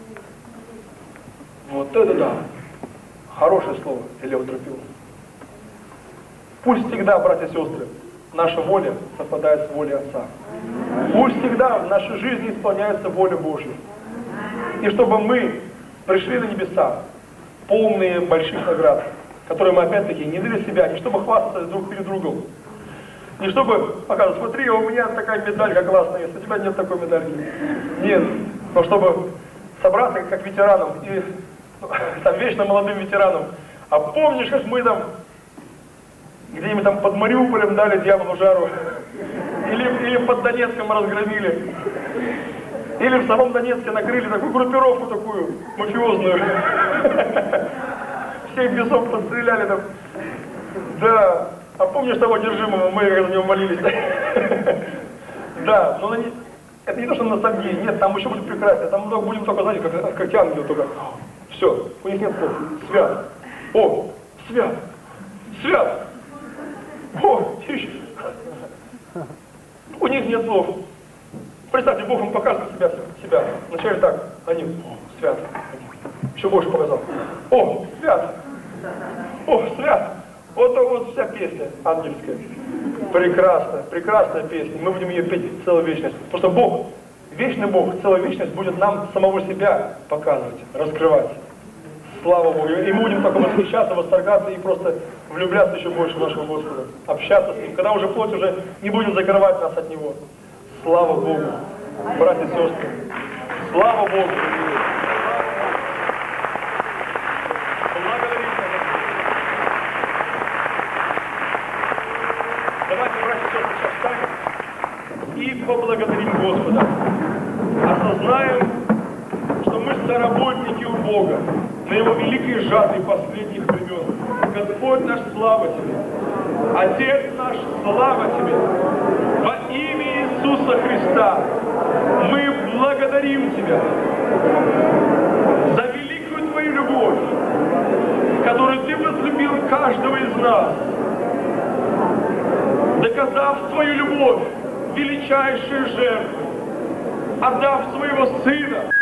Вот это да. Хорошее слово, элеотропион. Пусть всегда, братья и сестры, наша воля совпадает с волей Отца. Пусть всегда в нашей жизни исполняется воля Божья. И чтобы мы пришли на небеса, полные больших наград, которые мы опять-таки не для себя, не чтобы хвастаться друг перед другом, не чтобы показывать: «Смотри, у меня такая медалька классная, если у тебя нет такой медальки». Нет, но чтобы собраться как ветеранам и там вечно молодым ветеранам. А помнишь, как мы там где-нибудь там под Мариуполем дали дьяволу жару? Или под Донецком разгромили? Или в самом Донецке накрыли такую группировку такую мафиозную? Всех бесов подстреляли там. Да. А помнишь того одержимого, мы за него молились? Да, но это не то, что ностальгия. Нет, там еще будет прекрасно. Там много будем только, знаете, как ангел только. Все, у них нет слов. Свят. О, свят. Свят. О, у них нет слов. Представьте, Бог им показывает себя. Вначале так, они: «О, свят». Еще больше показал: «О, свят». «О, свят». Вот вся песня ангельская. Прекрасная, прекрасная песня. Мы будем ее петь целую вечность. Потому что Бог, вечный Бог, целую вечность будет нам самого себя показывать, раскрывать. Слава Богу. И мы будем только восхищаться, восторгаться и просто влюбляться еще больше в нашего Господа. Общаться с Ним. Когда уже плоть уже не будет закрывать нас от Него. Слава Богу. Братья и сестры. Слава Богу. Давайте, братья и сестры, сейчас встанем и поблагодарим Господа. Осознаем, что мы соработники у Бога на Его великой жатве последних времен. Господь наш, слава Тебе. Отец наш, слава Тебе. Во имя Иисуса Христа мы благодарим Тебя за великую Твою любовь, которую Ты возлюбил каждого из нас, доказав свою любовь величайшей жертвой, отдав своего Сына